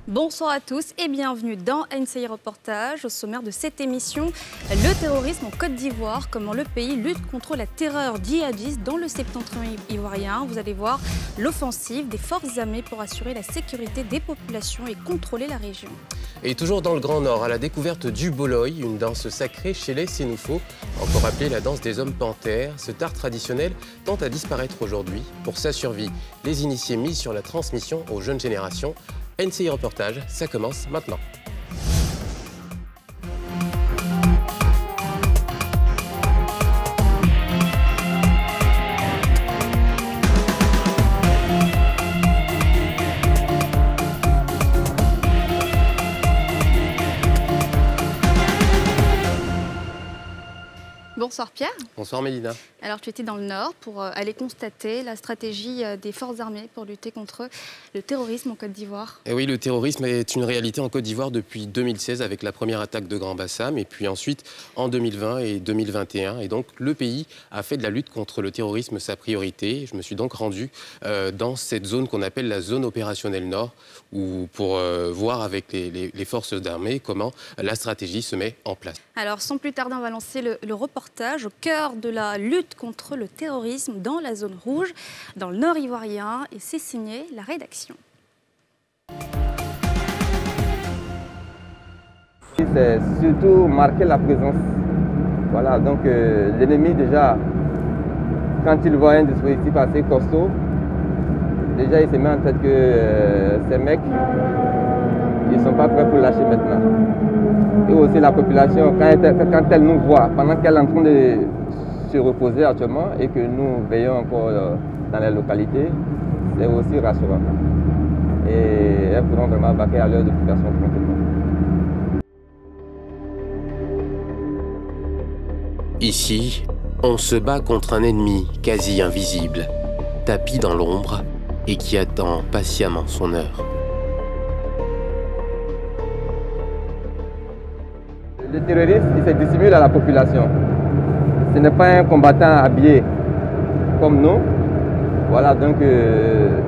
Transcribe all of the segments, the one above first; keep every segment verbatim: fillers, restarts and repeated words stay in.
Bonsoir à tous et bienvenue dans N C I Reportage. Au sommaire de cette émission, le terrorisme en Côte d'Ivoire, comment le pays lutte contre la terreur djihadiste dans le septentrion ivoirien. Vous allez voir l'offensive des forces armées pour assurer la sécurité des populations et contrôler la région. Et toujours dans le Grand Nord, à la découverte du Boloy, une danse sacrée chez les Sénoufos, encore appelée la danse des hommes panthères. Cet art traditionnel tente à disparaître aujourd'hui. Pour sa survie, les initiés misent sur la transmission aux jeunes générations. N C I Reportage, ça commence maintenant. Bonsoir Pierre. Bonsoir Mélina. Alors tu étais dans le Nord pour aller constater la stratégie des forces armées pour lutter contre le terrorisme en Côte d'Ivoire. Et oui, le terrorisme est une réalité en Côte d'Ivoire depuis deux mille seize avec la première attaque de Grand Bassam et puis ensuite en deux mille vingt et deux mille vingt et un. Et donc le pays a fait de la lutte contre le terrorisme sa priorité. Je me suis donc rendu euh, dans cette zone qu'on appelle la zone opérationnelle Nord où, pour euh, voir avec les, les, les forces armées comment la stratégie se met en place. Alors sans plus tarder, on va lancer le, le reportage au cœur de la lutte contre le terrorisme dans la zone rouge, dans le Nord ivoirien, et c'est signé la rédaction. C'est surtout marquer la présence. Voilà, donc euh, l'ennemi déjà, quand il voit un dispositif assez costaud, déjà il se met en tête que euh, ces mecs, ils ne sont pas prêts pour lâcher maintenant. Et aussi la population, quand elle, quand elle nous voit, pendant qu'elle est en train de se reposer actuellement et que nous veillons encore dans les localités, c'est aussi rassurant. Et elles pourront vraiment vaquer à leur occupation tranquillement. Ici, on se bat contre un ennemi quasi invisible, tapi dans l'ombre et qui attend patiemment son heure. Le terroriste, il se dissimule à la population. Ce n'est pas un combattant habillé comme nous. Voilà, donc euh,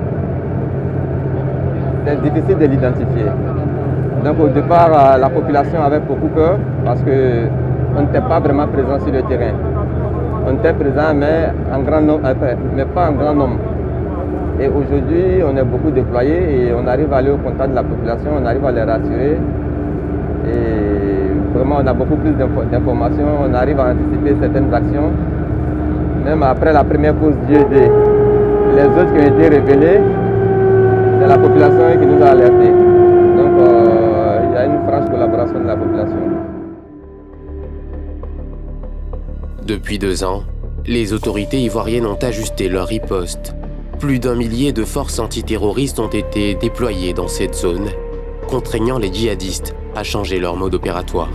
c'est difficile de l'identifier. Donc au départ, la population avait beaucoup peur parce qu'on n'était pas vraiment présent sur le terrain. On était présent, mais, en grand nombre, mais pas en grand nombre. Et aujourd'hui, on est beaucoup déployés et on arrive à aller au contact de la population, on arrive à les rassurer. Et vraiment, on a beaucoup plus d'informations, on arrive à anticiper certaines actions. Même après la première pause d'I E D, les autres qui ont été révélés, c'est la population qui nous a alertés. Donc, euh, il y a une franche collaboration de la population. Depuis deux ans, les autorités ivoiriennes ont ajusté leur riposte. Plus d'un millier de forces antiterroristes ont été déployées dans cette zone, contraignant les djihadistes à changer leur mode opératoire.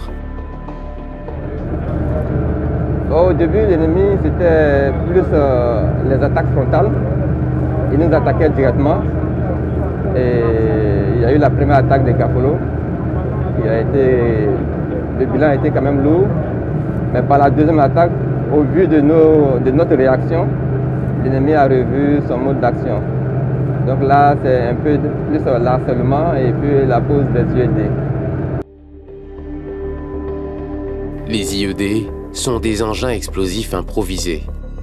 Au début, l'ennemi, c'était plus euh, les attaques frontales. Il nous attaquait directement. Et il y a eu la première attaque de Kafolo. Il a été, le bilan a été quand même lourd. Mais par la deuxième attaque, au vu de, nos, de notre réaction, l'ennemi a revu son mode d'action. Donc là, c'est un peu plus l'harcèlement et puis la pose des I E D. Les I E D sont des engins explosifs improvisés.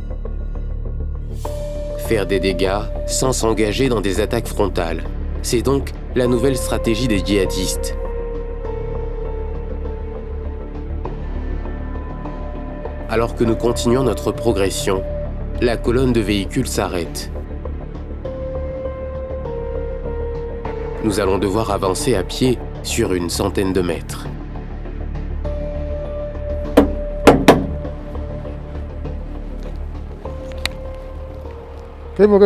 Faire des dégâts sans s'engager dans des attaques frontales, c'est donc la nouvelle stratégie des djihadistes. Alors que nous continuons notre progression, la colonne de véhicules s'arrête. Nous allons devoir avancer à pied sur une centaine de mètres. Avant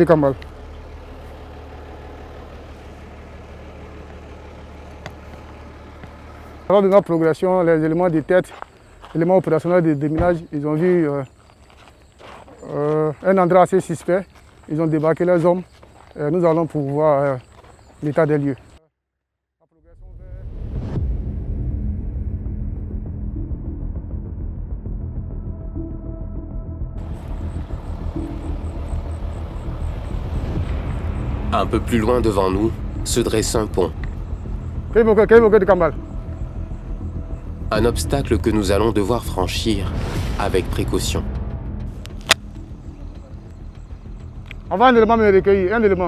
de notre progression, les éléments de tête, les éléments opérationnels de déminage, ils ont vu euh, euh, un endroit assez suspect. Ils ont débarqué les hommes. Et nous allons pour voir euh, l'état des lieux. Un peu plus loin devant nous se dresse un pont. de Kambal. Un obstacle que nous allons devoir franchir avec précaution. On va un élément me recueillir, un élément.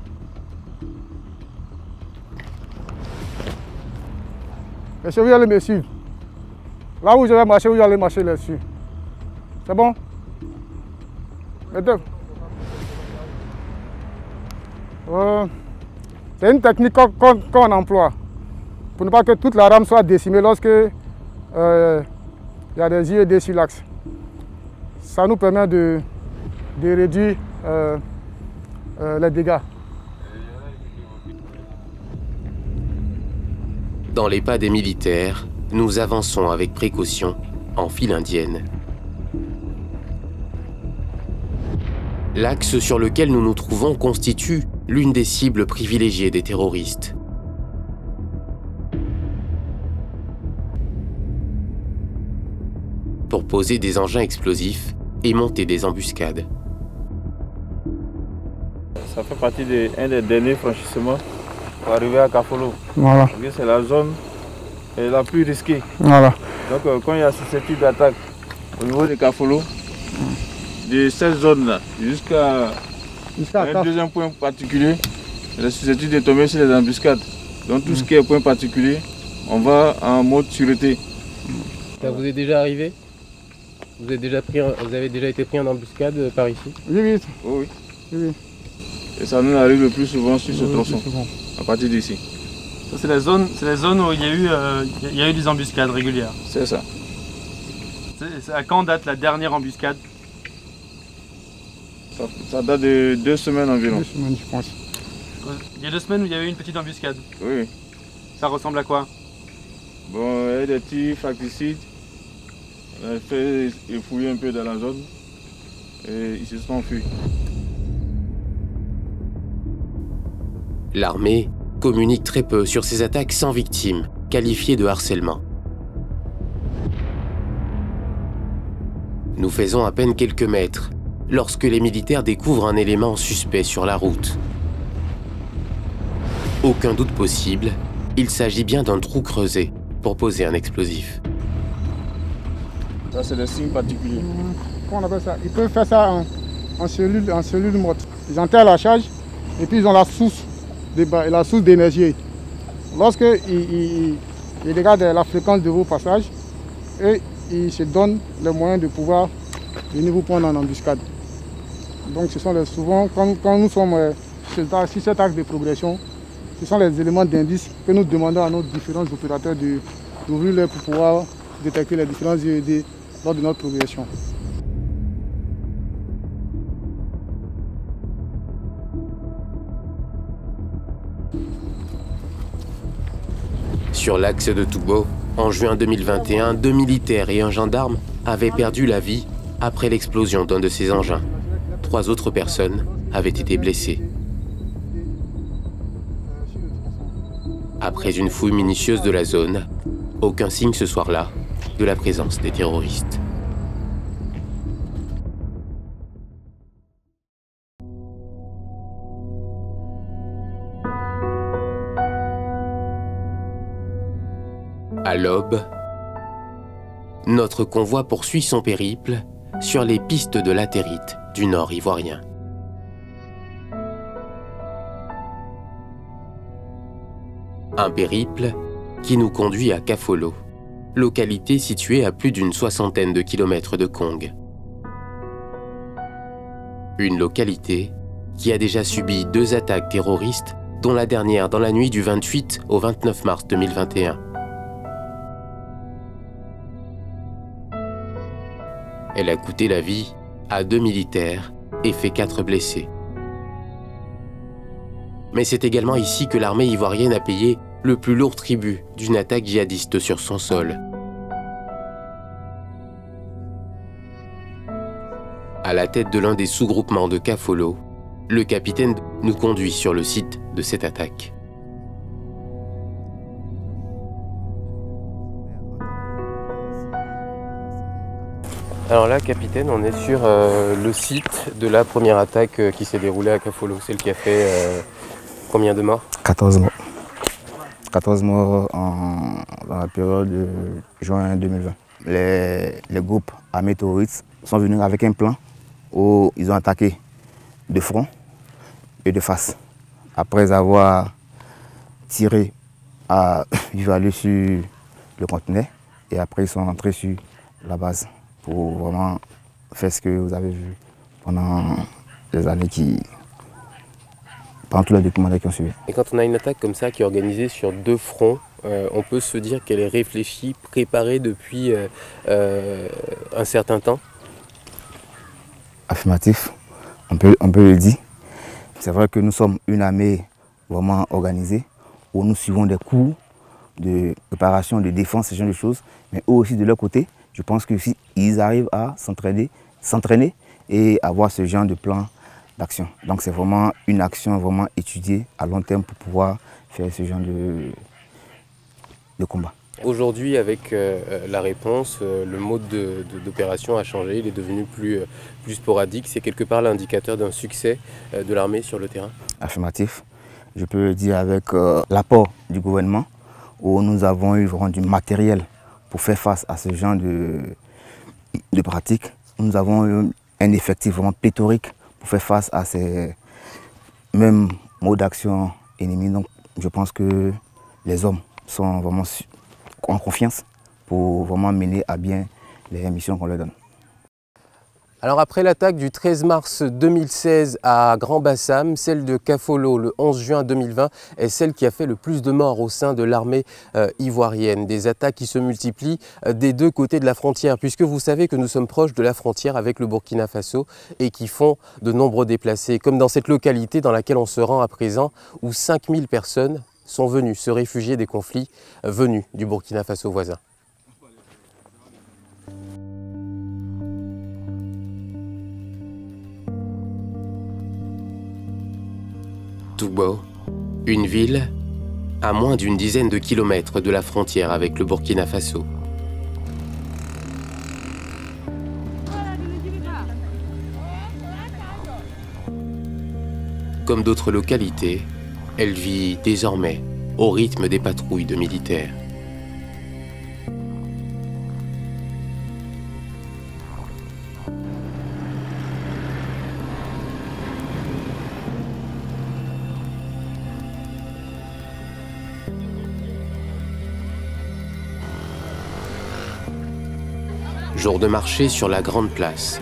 Monsieur, vous allez me suivre. Là où je vais marcher, vous allez marcher là-dessus. C'est bon? Euh, C'est une technique qu'on qu'on, qu'on emploie pour ne pas que toute la rame soit décimée lorsque euh, il y a des I E D sur l'axe. Ça nous permet de, de réduire euh, euh, les dégâts. Dans les pas des militaires, nous avançons avec précaution en file indienne. L'axe sur lequel nous nous trouvons constitue l'une des cibles privilégiées des terroristes. Pour poser des engins explosifs et monter des embuscades. Ça fait partie d'un des derniers franchissements pour arriver à Kafolo. Voilà. C'est la zone la plus risquée. Voilà. Donc euh, quand il y a ce type d'attaque au niveau de Kafolo, de cette zone-là jusqu'à un deuxième point particulier, la susceptible de tomber sur les embuscades. Donc tout ce qui est point particulier, on va en mode sûreté. Ça vous est déjà arrivé? Vous, êtes déjà pris, vous avez déjà été pris en embuscade par ici? Oui, oui. Oh, oui. oui, oui. Et ça nous arrive le plus souvent sur ce oui, tronçon, à partir d'ici. C'est la zone, c'est la zone où il y a eu, euh, il y a eu des embuscades régulières. C'est ça. C'est à quand date la dernière embuscade? ça Ça date de deux semaines environ. Deux semaines, je pense. Il y a deux semaines où il y a eu une petite embuscade. Oui. Ça ressemble à quoi? Bon, il y a des petits facticides. On a fait fouiller un peu dans la zone et ils se sont enfuis. L'armée communique très peu sur ces attaques sans victimes, qualifiées de harcèlement. Nous faisons à peine quelques mètres lorsque les militaires découvrent un élément suspect sur la route. Aucun doute possible, il s'agit bien d'un trou creusé pour poser un explosif. Ça, c'est des signes particuliers. Comment on appelle ça? Ils peuvent faire ça en, en cellule, en cellule morte. Ils enterrent la charge et puis ils ont la source la source d'énergie. Lorsque ils, ils, ils regardent la fréquence de vos passages, et ils se donnent les moyens de pouvoir venir vous prendre en embuscade. Donc ce sont les, souvent, quand, quand nous sommes euh, sur cet axe de progression, ce sont les éléments d'indice que nous demandons à nos différents opérateurs d'ouvrir l'œil pour pouvoir détecter les différents I E D lors de notre progression. Sur l'axe de Toubo, en juin deux mille vingt et un, deux militaires et un gendarme avaient perdu la vie après l'explosion d'un de ces engins. Trois autres personnes avaient été blessées. Après une fouille minutieuse de la zone, aucun signe ce soir-là de la présence des terroristes. À l'aube, notre convoi poursuit son périple sur les pistes de latérite du nord ivoirien. Un périple qui nous conduit à Kafolo, localité située à plus d'une soixantaine de kilomètres de Kong. Une localité qui a déjà subi deux attaques terroristes, dont la dernière dans la nuit du vingt-huit au vingt-neuf mars deux mille vingt et un. Elle a coûté la vie à deux militaires et fait quatre blessés. Mais c'est également ici que l'armée ivoirienne a payé le plus lourd tribut d'une attaque djihadiste sur son sol. À la tête de l'un des sous-groupements de Kafolo, le capitaine nous conduit sur le site de cette attaque. Alors là, capitaine, on est sur euh, le site de la première attaque euh, qui s'est déroulée à Kafolo, celle qui a fait euh, combien de morts? quatorze morts. quatorze morts en, dans la période de juin deux mille vingt. Les, les groupes armés terroristes sont venus avec un plan où ils ont attaqué de front et de face. Après avoir tiré à vive allure sur le conteneur, et après ils sont rentrés sur la base pour vraiment faire ce que vous avez vu pendant les années qui... pendant tous les documents qui ont suivi. Et quand on a une attaque comme ça qui est organisée sur deux fronts, euh, on peut se dire qu'elle est réfléchie, préparée depuis euh, euh, un certain temps? Affirmatif, on peut, on peut le dire. C'est vrai que nous sommes une armée vraiment organisée, où nous suivons des cours de préparation, de défense, ce genre de choses, mais eux aussi de leur côté, je pense que si ils arrivent à s'entraîner, s'entraîner et avoir ce genre de plan d'action. Donc c'est vraiment une action vraiment étudiée à long terme pour pouvoir faire ce genre de, de combat. Aujourd'hui, avec euh, la réponse, euh, le mode d'opération a changé, il est devenu plus, euh, plus sporadique. C'est quelque part l'indicateur d'un succès euh, de l'armée sur le terrain? Affirmatif. Je peux le dire avec euh, l'apport du gouvernement, où nous avons eu vraiment du matériel pour faire face à ce genre de, de pratiques. Nous avons eu un effectif vraiment pléthorique pour faire face à ces mêmes modes d'action ennemis. Donc je pense que les hommes sont vraiment en confiance pour vraiment mener à bien les missions qu'on leur donne. Alors après l'attaque du treize mars deux mille seize à Grand Bassam, celle de Kafolo le onze juin deux mille vingt est celle qui a fait le plus de morts au sein de l'armée euh, ivoirienne. Des attaques qui se multiplient euh, des deux côtés de la frontière, puisque vous savez que nous sommes proches de la frontière avec le Burkina Faso et qui font de nombreux déplacés, comme dans cette localité dans laquelle on se rend à présent, où cinq mille personnes sont venues se réfugier des conflits euh, venus du Burkina Faso voisin. Toubo, une ville à moins d'une dizaine de kilomètres de la frontière avec le Burkina Faso. Comme d'autres localités, elle vit désormais au rythme des patrouilles de militaires. Jour de marché sur la grande place.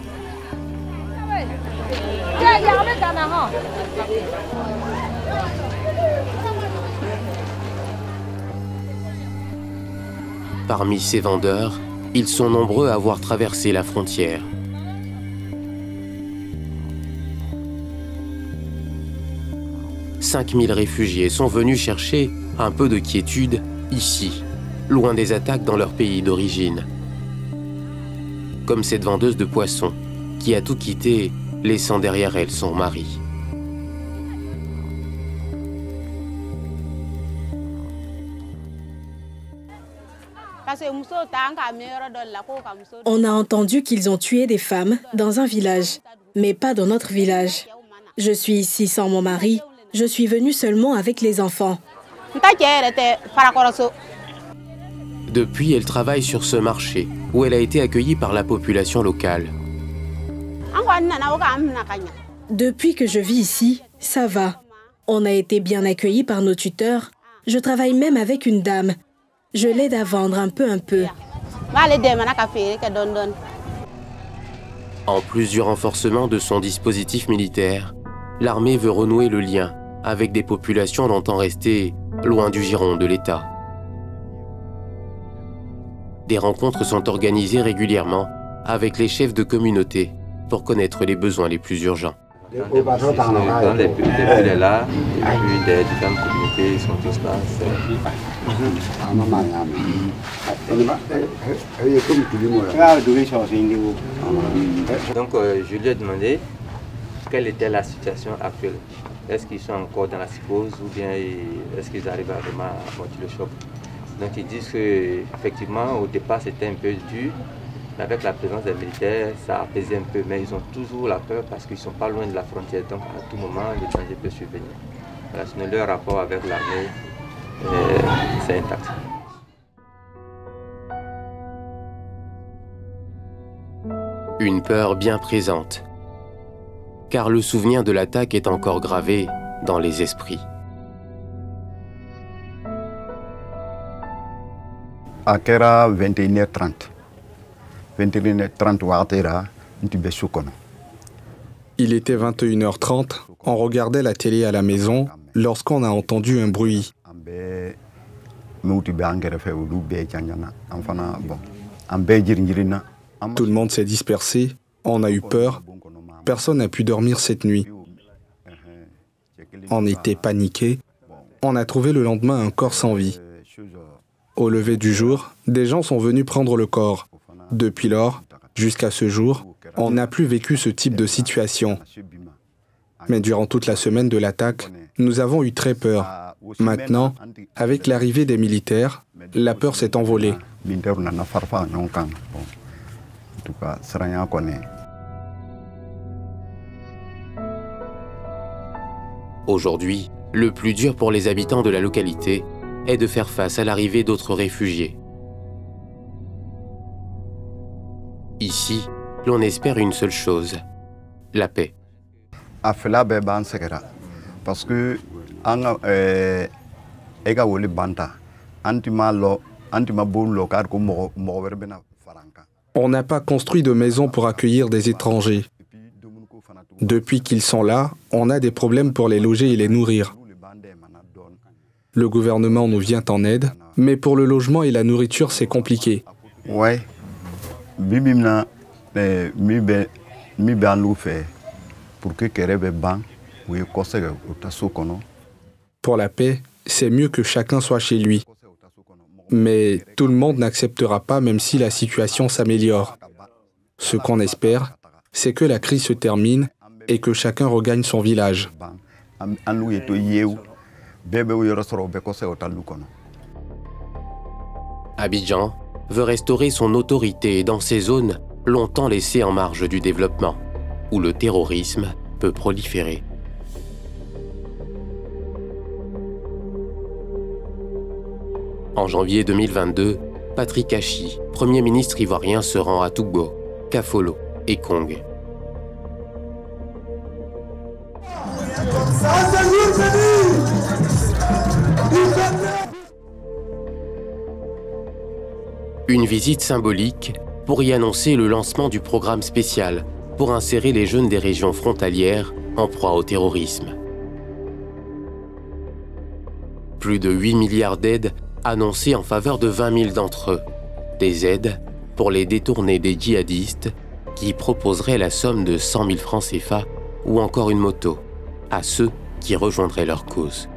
Parmi ces vendeurs, ils sont nombreux à avoir traversé la frontière. cinq mille réfugiés sont venus chercher un peu de quiétude ici, loin des attaques dans leur pays d'origine. Comme cette vendeuse de poissons, qui a tout quitté, laissant derrière elle son mari. On a entendu qu'ils ont tué des femmes dans un village, mais pas dans notre village. Je suis ici sans mon mari, je suis venue seulement avec les enfants. Depuis, elle travaille sur ce marché, où elle a été accueillie par la population locale. Depuis que je vis ici, ça va. On a été bien accueillis par nos tuteurs. Je travaille même avec une dame. Je l'aide à vendre un peu un peu. En plus du renforcement de son dispositif militaire, l'armée veut renouer le lien avec des populations longtemps restées loin du giron de l'État. Des rencontres sont organisées régulièrement avec les chefs de communauté pour connaître les besoins les plus urgents. Dans les villes là, et puis des différentes communautés, ils sont tous là. Donc euh, je lui ai demandé quelle était la situation actuelle. Est-ce qu'ils sont encore dans la psychose ou bien est-ce qu'ils arrivent à vraiment à monter le choc? Donc ils disent qu'effectivement au départ c'était un peu dur, mais avec la présence des militaires ça a apaisé un peu, mais ils ont toujours la peur parce qu'ils ne sont pas loin de la frontière, donc à tout moment le danger peut survenir. Voilà, sinon leur rapport avec l'armée c'est intact. Une peur bien présente, car le souvenir de l'attaque est encore gravé dans les esprits. A kɛra vingt et une heures trente. vingt et une heures trente wagati ra n tun bɛ su kɔnɔ. Il était vingt et une heures trente, on regardait la télé à la maison lorsqu'on a entendu un bruit. An bɛɛ minnu tun bɛ an kɛrɛfɛ olu bɛɛ janjana an fana bon an bɛɛ jirinjirinna. Tout le monde s'est dispersé, on a eu peur, personne n'a pu dormir cette nuit. On était paniqués, on a trouvé le lendemain un corps sans vie. Au lever du jour, des gens sont venus prendre le corps. Depuis lors, jusqu'à ce jour, on n'a plus vécu ce type de situation. Mais durant toute la semaine de l'attaque, nous avons eu très peur. Maintenant, avec l'arrivée des militaires, la peur s'est envolée. Aujourd'hui, le plus dur pour les habitants de la localité est de faire face à l'arrivée d'autres réfugiés. Ici, l'on espère une seule chose, la paix. Parce que on n'a pas construit de maison pour accueillir des étrangers. Depuis qu'ils sont là, on a des problèmes pour les loger et les nourrir. Le gouvernement nous vient en aide, mais pour le logement et la nourriture, c'est compliqué. Ouais. Pour la paix, c'est mieux que chacun soit chez lui. Mais tout le monde n'acceptera pas même si la situation s'améliore. Ce qu'on espère, c'est que la crise se termine et que chacun regagne son village. Abidjan veut restaurer son autorité dans ces zones longtemps laissées en marge du développement, où le terrorisme peut proliférer. En janvier deux mille vingt-deux, Patrick Achi, Premier ministre ivoirien, se rend à Tougbo, Kafolo et Kong. Une visite symbolique pour y annoncer le lancement du programme spécial pour insérer les jeunes des régions frontalières en proie au terrorisme. Plus de huit milliards d'aides annoncées en faveur de vingt mille d'entre eux. Des aides pour les détourner des djihadistes qui proposeraient la somme de cent mille francs C F A ou encore une moto à ceux qui rejoindraient leur cause.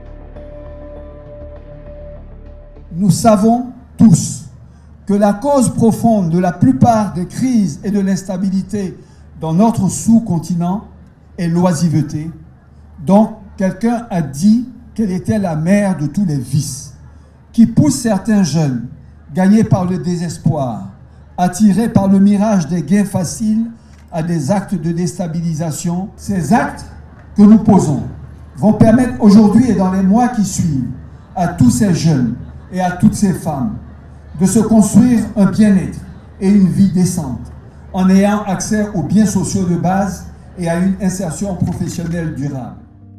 Nous savons tous que la cause profonde de la plupart des crises et de l'instabilité dans notre sous-continent est l'oisiveté. Donc, quelqu'un a dit qu'elle était la mère de tous les vices, qui pousse certains jeunes, gagnés par le désespoir, attirés par le mirage des gains faciles, à des actes de déstabilisation. Ces actes que nous posons vont permettre aujourd'hui et dans les mois qui suivent à tous ces jeunes et à toutes ces femmes de se construire un bien-être et une vie décente en ayant accès aux biens sociaux de base et à une insertion professionnelle durable.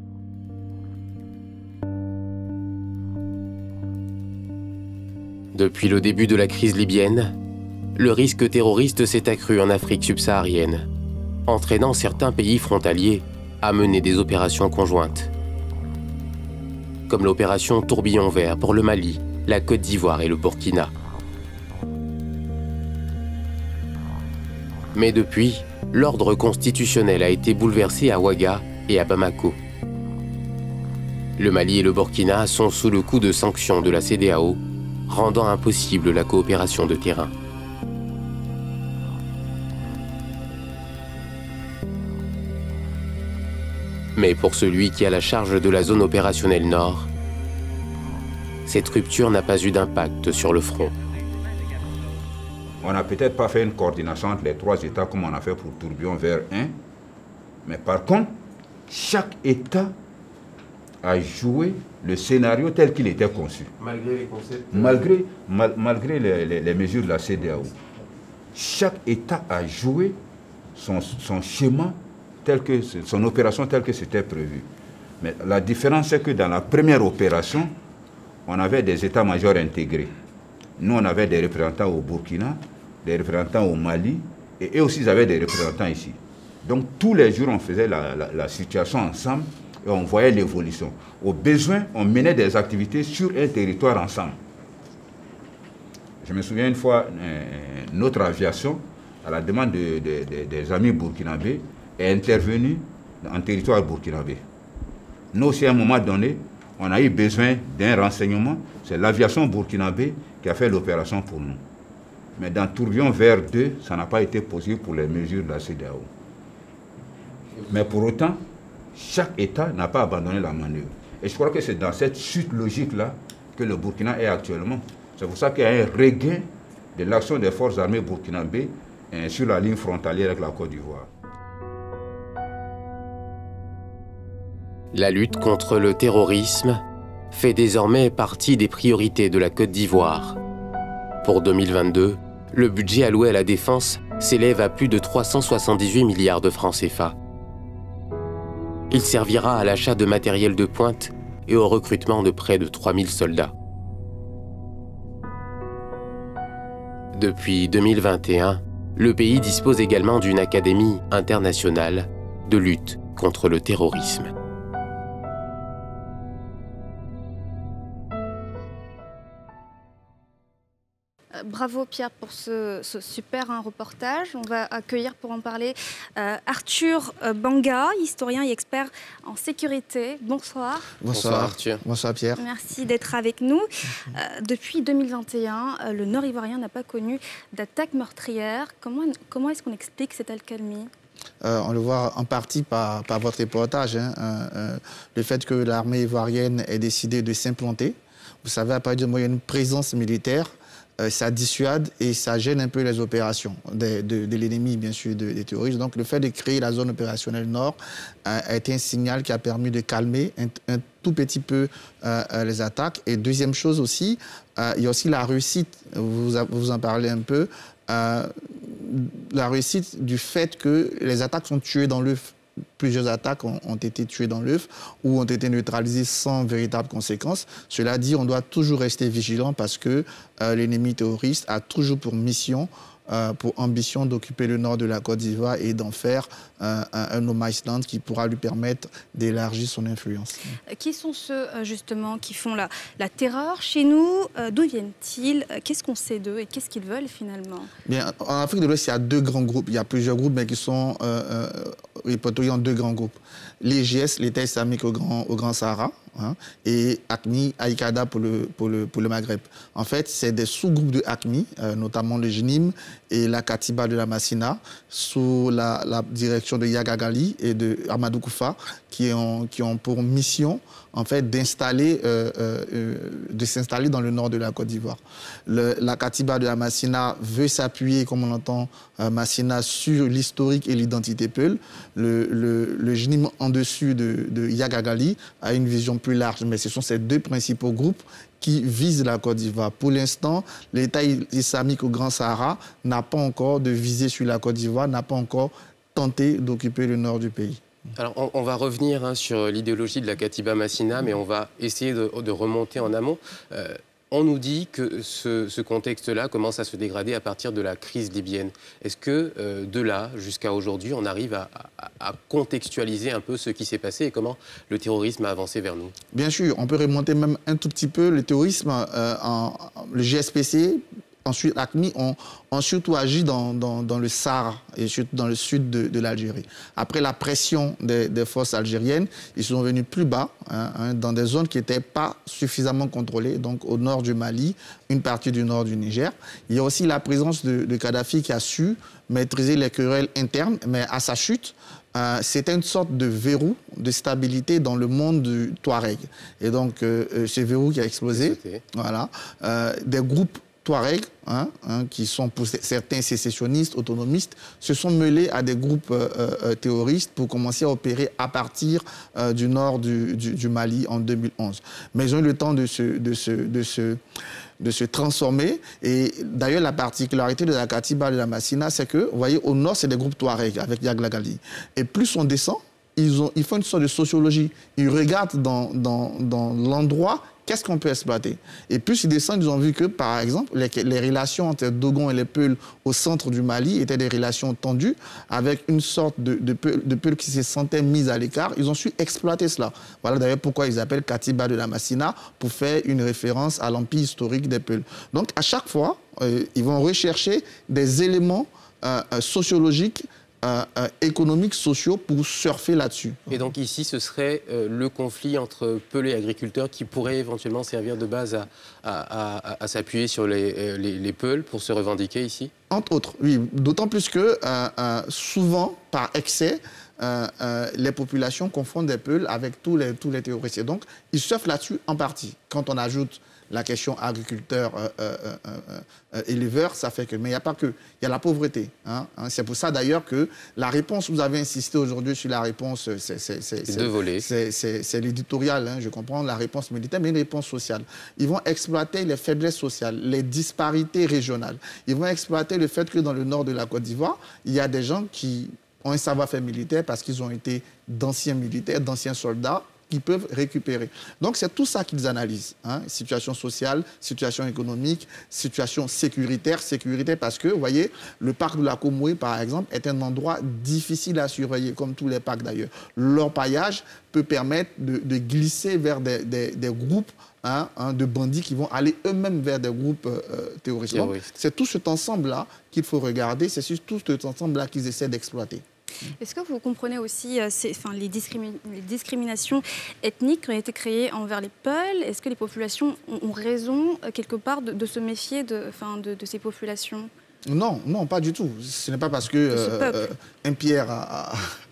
Depuis le début de la crise libyenne, le risque terroriste s'est accru en Afrique subsaharienne, entraînant certains pays frontaliers à mener des opérations conjointes, comme l'opération Tourbillon Vert pour le Mali, la Côte d'Ivoire et le Burkina. Mais depuis, l'ordre constitutionnel a été bouleversé à Ouaga et à Bamako. Le Mali et le Burkina sont sous le coup de sanctions de la C E D E A O, rendant impossible la coopération de terrain. Mais pour celui qui a la charge de la zone opérationnelle Nord, cette rupture n'a pas eu d'impact sur le front. On n'a peut-être pas fait une coordination entre les trois États comme on a fait pour Tourbillon Vert un, mais par contre, chaque État a joué le scénario tel qu'il était conçu. Malgré les concepts Malgré, mal, malgré les, les, les mesures de la C E D E A O. Chaque État a joué son, son schéma, tel que, son opération telle que c'était prévu. Mais la différence, c'est que dans la première opération, on avait des états-majors intégrés. Nous, on avait des représentants au Burkina, des représentants au Mali, et eux aussi, ils avaient des représentants ici. Donc, tous les jours, on faisait la, la, la situation ensemble et on voyait l'évolution. Au besoin, on menait des activités sur un territoire ensemble. Je me souviens une fois, euh, notre aviation, à la demande de, de, de, des amis burkinabés, est intervenue en territoire burkinabé. Nous aussi, à un moment donné, on a eu besoin d'un renseignement. C'est l'aviation burkinabé qui a fait l'opération pour nous. Mais dans Tourbillon vers deux, ça n'a pas été possible pour les mesures de la C E D E A O. Mais pour autant, chaque État n'a pas abandonné la manœuvre. Et je crois que c'est dans cette suite logique-là que le Burkina est actuellement. C'est pour ça qu'il y a un regain de l'action des forces armées burkinabées sur la ligne frontalière avec la Côte d'Ivoire. La lutte contre le terrorisme fait désormais partie des priorités de la Côte d'Ivoire. Pour deux mille vingt-deux, le budget alloué à la défense s'élève à plus de trois cent soixante-dix-huit milliards de francs C F A. Il servira à l'achat de matériel de pointe et au recrutement de près de trois mille soldats. Depuis deux mille vingt et un, le pays dispose également d'une académie internationale de lutte contre le terrorisme. Bravo Pierre pour ce, ce super hein, reportage. On va accueillir pour en parler euh, Arthur Banga, historien et expert en sécurité. Bonsoir. Bonsoir, Bonsoir Arthur. Bonsoir Pierre. Merci d'être avec nous. Euh, depuis deux mille vingt et un, euh, le Nord ivoirien n'a pas connu d'attaque meurtrière. Comment, comment est-ce qu'on explique cette accalmie ? Euh, on le voit en partie par, par votre reportage. Hein, euh, euh, le fait que l'armée ivoirienne ait décidé de s'implanter. Vous savez, à partir du moment où il y a une présence militaire, Euh, ça dissuade et ça gêne un peu les opérations de, de, de l'ennemi, bien sûr, de, des terroristes. Donc, le fait de créer la zone opérationnelle nord euh, a été un signal qui a permis de calmer un, un tout petit peu euh, les attaques. Et deuxième chose aussi, euh, il y a aussi la réussite, vous, vous en parlez un peu, euh, la réussite du fait que les attaques sont tuées dans l'œuf. Plusieurs attaques ont, ont été tuées dans l'œuf ou ont été neutralisées sans véritable conséquence. Cela dit, on doit toujours rester vigilant parce que euh, l'ennemi terroriste a toujours pour mission, euh, pour ambition d'occuper le nord de la Côte d'Ivoire et d'en faire euh, un, un no man's land qui pourra lui permettre d'élargir son influence. Qui sont ceux justement qui font la, la terreur chez nous? D'où viennent-ils? Qu'est-ce qu'on sait d'eux et qu'est-ce qu'ils veulent finalement? Bien, en Afrique de l'Ouest, il y a deux grands groupes. Il y a plusieurs groupes, mais qui sont euh, euh, répertoriés en deux grands groupes. L'E G S, l'État islamique au Grand, au Grand Sahara, hein, et A C M I, Aïkada pour le, pour, le, pour le Maghreb. En fait, c'est des sous-groupes de A C M I, euh, notamment le J N I M et la Katiba de la Massina, sous la, la direction de Yaga Gali et de Amadou Koufa, qui ont, qui ont pour mission en fait, d'installer, euh, euh, de s'installer dans le nord de la Côte d'Ivoire. La Katiba de la Massina veut s'appuyer, comme on entend euh, Massina, sur l'historique et l'identité Peul. Le, le, le J N I M en dessus de, de Yaga Gali a une vision plus large, mais ce sont ces deux principaux groupes qui visent la Côte d'Ivoire. Pour l'instant, l'État islamique au Grand Sahara n'a pas encore de visée sur la Côte d'Ivoire, n'a pas encore tenté d'occuper le nord du pays. Alors, on, on va revenir hein, sur l'idéologie de la Katiba Massina, mais on va essayer de, de remonter en amont. Euh, on nous dit que ce, ce contexte-là commence à se dégrader à partir de la crise libyenne. Est-ce que euh, de là jusqu'à aujourd'hui, on arrive à, à, à contextualiser un peu ce qui s'est passé et comment le terrorisme a avancé vers nous? Bien sûr, on peut remonter même un tout petit peu. Le terrorisme, euh, en, le G S P C, ensuite, A C M I ont, ont surtout agi dans, dans, dans le Sahara et surtout dans le sud de, de l'Algérie. Après la pression des, des forces algériennes, ils sont venus plus bas, hein, hein, dans des zones qui n'étaient pas suffisamment contrôlées, donc au nord du Mali, une partie du nord du Niger. Il y a aussi la présence de, de Kadhafi qui a su maîtriser les querelles internes, mais à sa chute, Euh, c'était une sorte de verrou de stabilité dans le monde du Touareg. Et donc, euh, ce verrou qui a explosé, voilà, euh, des groupes Touaregs, hein, hein, qui sont pour certains sécessionnistes, autonomistes, se sont mêlés à des groupes euh, euh, terroristes pour commencer à opérer à partir euh, du nord du, du, du Mali en deux mille onze. Mais ils ont eu le temps de se, de se, de se, de se transformer. Et d'ailleurs, la particularité de la Katiba de la Massina, c'est que, vous voyez, au nord, c'est des groupes Touaregs avec Yaglagali. Et plus on descend, ils, ont, ils font une sorte de sociologie. Ils regardent dans, dans, dans l'endroit qu'est-ce qu'on peut exploiter. Et plus ils descendent, ils ont vu que, par exemple, les, les relations entre Dogon et les Peuls au centre du Mali étaient des relations tendues, avec une sorte de, de, Peuls, de Peuls qui se sentaient mis à l'écart. Ils ont su exploiter cela. Voilà d'ailleurs pourquoi ils appellent Katiba de la Massina, pour faire une référence à l'empire historique des Peuls. Donc, à chaque fois, euh, ils vont rechercher des éléments euh, euh, sociologiques, Euh, euh, économiques, sociaux pour surfer là-dessus. Et donc ici, ce serait euh, le conflit entre Peuls et agriculteurs qui pourrait éventuellement servir de base à, à, à, à s'appuyer sur les, les, les Peuls pour se revendiquer ici? Entre autres, oui. D'autant plus que euh, euh, souvent, par excès, euh, euh, les populations confondent des Peuls avec tous les, tous les terroristes. Et donc, ils surfent là-dessus en partie. Quand on ajoute la question agriculteur, euh, euh, euh, euh, éleveur, ça fait que... Mais il n'y a pas que... Il y a la pauvreté. Hein, hein. C'est pour ça d'ailleurs que la réponse, vous avez insisté aujourd'hui sur la réponse... C'est deux volets. C'est l'éditorial, hein, je comprends, la réponse militaire, mais une réponse sociale. Ils vont exploiter les faiblesses sociales, les disparités régionales. Ils vont exploiter le fait que dans le nord de la Côte d'Ivoire, il y a des gens qui ont un savoir-faire militaire parce qu'ils ont été d'anciens militaires, d'anciens soldats, qu'ils peuvent récupérer. Donc, c'est tout ça qu'ils analysent. Hein. Situation sociale, situation économique, situation sécuritaire. Sécurité parce que, vous voyez, le parc de la Comoué, par exemple, est un endroit difficile à surveiller, comme tous les parcs d'ailleurs. L'orpaillage peut permettre de, de glisser vers des, des, des groupes hein, hein, de bandits qui vont aller eux-mêmes vers des groupes euh, terroristes. terroristes. C'est tout cet ensemble-là qu'il faut regarder. C'est tout cet ensemble-là qu'ils essaient d'exploiter. Est-ce que vous comprenez aussi euh, ces, enfin, les, discrimi les discriminations ethniques qui ont été créées envers les Peuls? Est-ce que les populations ont, ont raison, euh, quelque part, de, de se méfier de, enfin, de, de ces populations? Non, non, pas du tout. Ce n'est pas parce que euh, un Pierre a, a,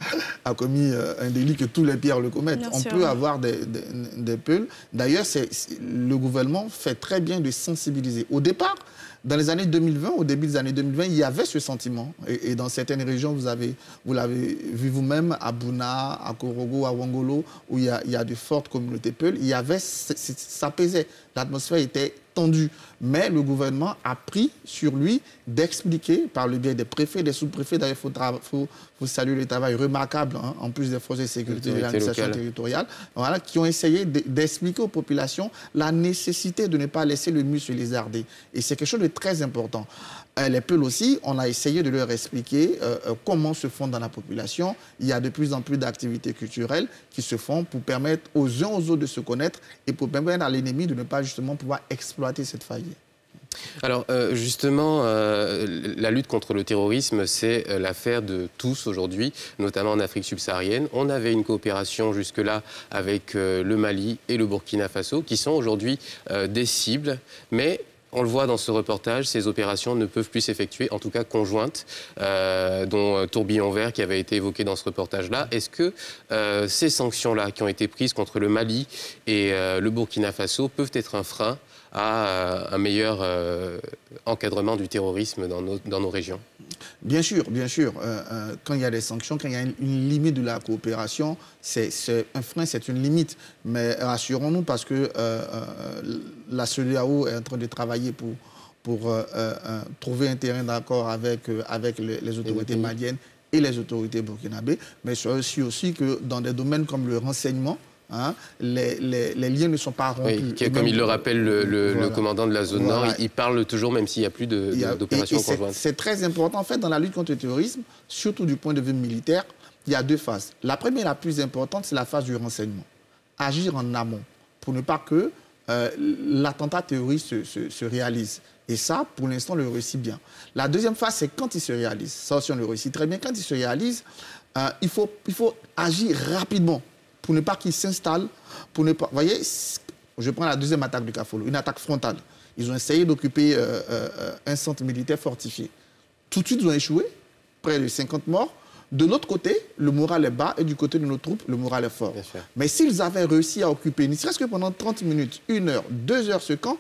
a commis un délit que tous les Pierres le commettent. Bien On sûr, peut oui. avoir des, des, des Peuls. D'ailleurs, le gouvernement fait très bien de sensibiliser. Au départ, dans les années deux mille vingt, au début des années deux mille vingt, il y avait ce sentiment. Et, et dans certaines régions, vous l'avez vous l'avez vu vous-même, à Bouna, à Korogo, à Wangolo, où il y a, il y a de fortes communautés Peuls, il y avait, ça pesait. L'atmosphère était tendue. Mais le gouvernement a pris sur lui d'expliquer, par le biais des préfets, des sous-préfets, d'ailleurs, il faut, faut, faut saluer le travail remarquable, hein, en plus des forces de sécurité de l'administration territoriale, voilà, qui ont essayé d'expliquer aux populations la nécessité de ne pas laisser le muscle lézarder. Et c'est quelque chose de très important. Euh, les Peuls aussi, on a essayé de leur expliquer euh, euh, comment se font dans la population. Il y a de plus en plus d'activités culturelles qui se font pour permettre aux uns aux autres de se connaître et pour permettre à l'ennemi de ne pas justement pouvoir exploiter cette faille. Alors euh, justement, euh, la lutte contre le terrorisme, c'est euh, l'affaire de tous aujourd'hui, notamment en Afrique subsaharienne. On avait une coopération jusque-là avec euh, le Mali et le Burkina Faso, qui sont aujourd'hui euh, des cibles, mais... On le voit dans ce reportage, ces opérations ne peuvent plus s'effectuer, en tout cas conjointes, euh, dont euh, Tourbillon Vert qui avait été évoqué dans ce reportage-là. Est-ce que euh, ces sanctions-là qui ont été prises contre le Mali et euh, le Burkina Faso peuvent être un frein à euh, un meilleur euh, encadrement du terrorisme dans nos, dans nos régions? Bien sûr, bien sûr. Euh, euh, quand il y a des sanctions, quand il y a une, une limite de la coopération, c'est un frein, c'est une limite. Mais rassurons-nous parce que euh, euh, la CEDEAO est en train de travailler pour, pour euh, euh, trouver un terrain d'accord avec, euh, avec les, les autorités maliennes et les autorités burkinabées. Mais c'est aussi, aussi que dans des domaines comme le renseignement, Hein, les, les, les liens ne sont pas rompus. Oui, comme il le rappelle le, le, voilà. le commandant de la zone voilà. Nord, il, il parle toujours même s'il n'y a plus d'opérations conjointes. C'est très important. En fait, dans la lutte contre le terrorisme, surtout du point de vue militaire, il y a deux phases. La première, la plus importante, c'est la phase du renseignement. Agir en amont pour ne pas que euh, l'attentat terroriste se, se, se réalise. Et ça, pour l'instant, on le réussit bien. La deuxième phase, c'est quand il se réalise. Ça aussi, on le réussit très bien. Quand il se réalise, euh, il, faut, il faut agir rapidement pour ne pas qu'il s'installe, pour ne pas... Vous voyez, je prends la deuxième attaque du Kafolo, une attaque frontale. Ils ont essayé d'occuper euh, euh, un centre militaire fortifié. Tout de suite, ils ont échoué, près de cinquante morts. De l'autre côté, le moral est bas et du côté de nos troupes, le moral est fort. Mais s'ils avaient réussi à occuper, ne serait-ce que pendant trente minutes, une heure, deux heures ce camp,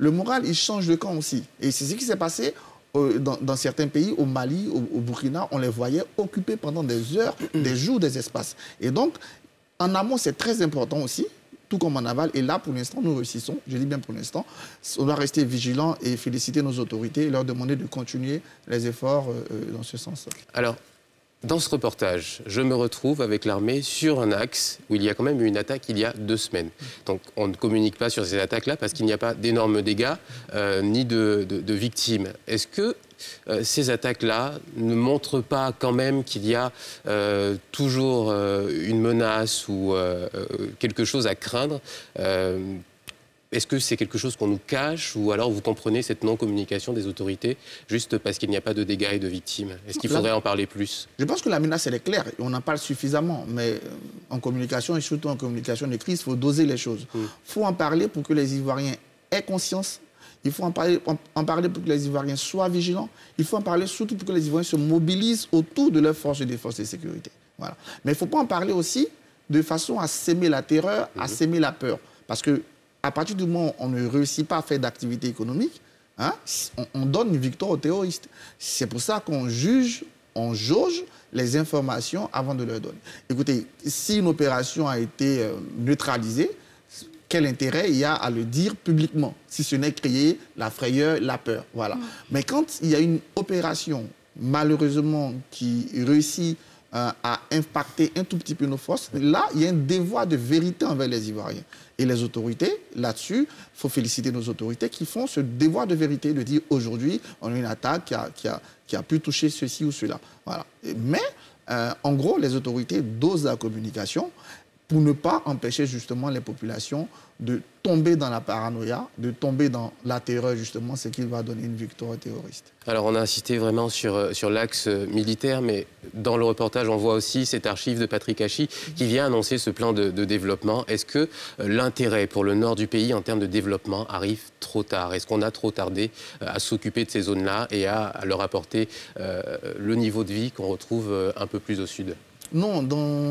le moral, il change de camp aussi. Et c'est ce qui s'est passé euh, dans, dans certains pays, au Mali, au, au Burkina, on les voyait occupés pendant des heures, des jours, des espaces. Et donc, en amont, c'est très important aussi, tout comme en aval. Et là, pour l'instant, nous réussissons. Je dis bien pour l'instant. On doit rester vigilant et féliciter nos autorités et leur demander de continuer les efforts euh, dans ce sens. Alors, dans ce reportage, je me retrouve avec l'armée sur un axe où il y a quand même eu une attaque il y a deux semaines. Donc on ne communique pas sur ces attaques-là parce qu'il n'y a pas d'énormes dégâts euh, ni de, de, de victimes. Est-ce que euh, ces attaques-là ne montrent pas quand même qu'il y a euh, toujours euh, une menace ou euh, quelque chose à craindre euh, Est-ce que c'est quelque chose qu'on nous cache ou alors vous comprenez cette non-communication des autorités juste parce qu'il n'y a pas de dégâts et de victimes? Est-ce qu'il faudrait en parler plus? Je pense que la menace, elle est claire et on en parle suffisamment. Mais en communication et surtout en communication de crise, il faut doser les choses. Il mm. faut en parler pour que les Ivoiriens aient conscience. Il faut en parler, en, en parler pour que les Ivoiriens soient vigilants. Il faut en parler surtout pour que les Ivoiriens se mobilisent autour de leurs forces de défense et de sécurité. Voilà. Mais il ne faut pas en parler aussi de façon à s'aimer la terreur, mm. à s'aimer la peur. Parce que à partir du moment où on ne réussit pas à faire d'activité économique, hein, on, on donne une victoire aux terroristes. C'est pour ça qu'on juge, on jauge les informations avant de leur donner. Écoutez, si une opération a été euh, neutralisée, quel intérêt il y a à le dire publiquement, si ce n'est créer la frayeur, la peur. Voilà. Mmh. Mais quand il y a une opération, malheureusement, qui réussit euh, à impacter un tout petit peu nos forces, là, il y a un devoir de vérité envers les Ivoiriens. Et les autorités, là-dessus, il faut féliciter nos autorités qui font ce devoir de vérité, de dire aujourd'hui, on a une attaque qui a, qui a, qui a pu toucher ceci ou cela. Voilà. Mais, euh, en gros, les autorités dosent la communication pour ne pas empêcher justement les populations de tomber dans la paranoïa, de tomber dans la terreur, justement, ce qui va donner une victoire aux terroristes. Alors, on a insisté vraiment sur, sur l'axe militaire, mais dans le reportage, on voit aussi cette archive de Patrick Hachi qui vient annoncer ce plan de, de développement. Est-ce que l'intérêt pour le nord du pays en termes de développement arrive trop tard? Est-ce qu'on a trop tardé à s'occuper de ces zones-là et à, à leur apporter euh, le niveau de vie qu'on retrouve un peu plus au sud? Non,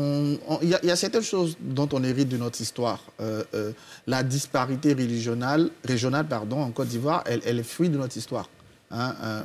il y, y a certaines choses dont on hérite de notre histoire. Euh, euh, la disparité régionale, régionale pardon, en Côte d'Ivoire, elle, elle est fruit de notre histoire. Hein, euh,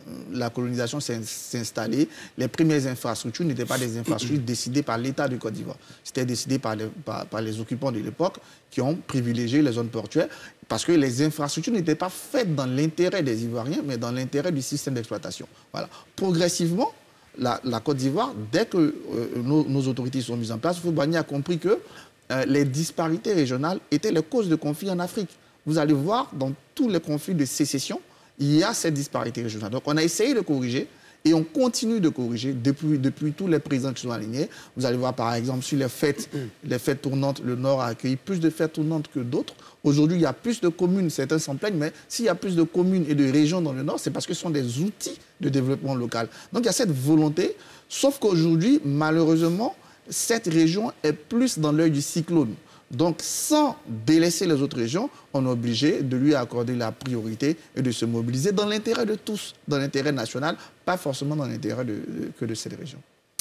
la colonisation s'est installée. Les premières infrastructures n'étaient pas des infrastructures décidées par l'État de Côte d'Ivoire. C'était décidé par les, par, par les occupants de l'époque qui ont privilégié les zones portuaires parce que les infrastructures n'étaient pas faites dans l'intérêt des Ivoiriens, mais dans l'intérêt du système d'exploitation. Voilà. Progressivement, La, la Côte d'Ivoire, dès que euh, nos, nos autorités sont mises en place, Foubani a compris que euh, les disparités régionales étaient les causes de conflits en Afrique. Vous allez voir, dans tous les conflits de sécession, il y a cette disparité régionale. Donc on a essayé de corriger et on continue de corriger depuis, depuis tous les présidents qui sont alignés. Vous allez voir par exemple sur les fêtes, les fêtes tournantes, le Nord a accueilli plus de fêtes tournantes que d'autres. Aujourd'hui, il y a plus de communes, certains s'en plaignent, mais s'il y a plus de communes et de régions dans le Nord, c'est parce que ce sont des outils de développement local. Donc il y a cette volonté, sauf qu'aujourd'hui, malheureusement, cette région est plus dans l'œil du cyclone. Donc, sans délaisser les autres régions, on est obligé de lui accorder la priorité et de se mobiliser dans l'intérêt de tous, dans l'intérêt national, pas forcément dans l'intérêt de, de, que de cette région.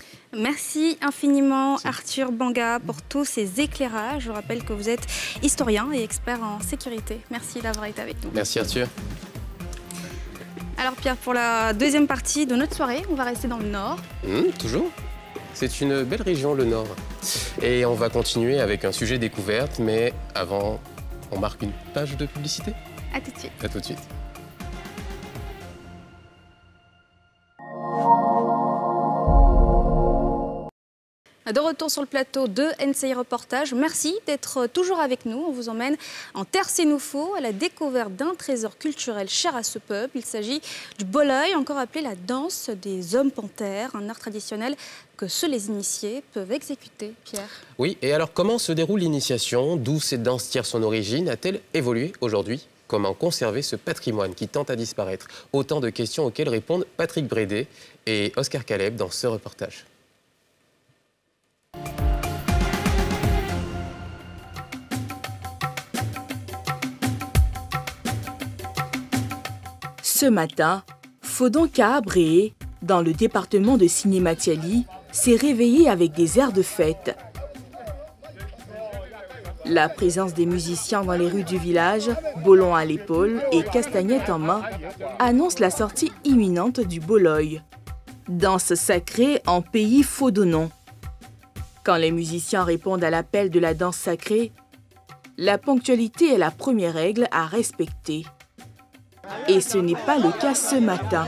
Merci infiniment Arthur Banga pour tous ces éclairages. Je rappelle que vous êtes historien et expert en sécurité. Merci d'avoir été avec nous. Merci Arthur. Alors Pierre, pour la deuxième partie de notre soirée, on va rester dans le Nord. Mmh, toujours. C'est une belle région, le Nord. Et on va continuer avec un sujet découverte, mais avant, on marque une page de publicité. À tout de suite. À tout de suite. De retour sur le plateau de N C I Reportage. Merci d'être toujours avec nous. On vous emmène en terre sénoufo à la découverte d'un trésor culturel cher à ce peuple. Il s'agit du boloi, encore appelé la danse des hommes panthères, un art traditionnel que seuls les initiés peuvent exécuter. Pierre. Oui, et alors comment se déroule l'initiation? D'où cette danse tire son origine? A-t-elle évolué aujourd'hui? Comment conserver ce patrimoine qui tente à disparaître? Autant de questions auxquelles répondent Patrick Brédé et Oscar Caleb dans ce reportage. Ce matin, Fodon Kaabré, dans le département de Sinématiali, s'est réveillé avec des airs de fête. La présence des musiciens dans les rues du village, bolon à l'épaule et castagnette en main, annonce la sortie imminente du boloy. Danse sacrée en pays faudonon. Quand les musiciens répondent à l'appel de la danse sacrée, la ponctualité est la première règle à respecter. Et ce n'est pas le cas ce matin.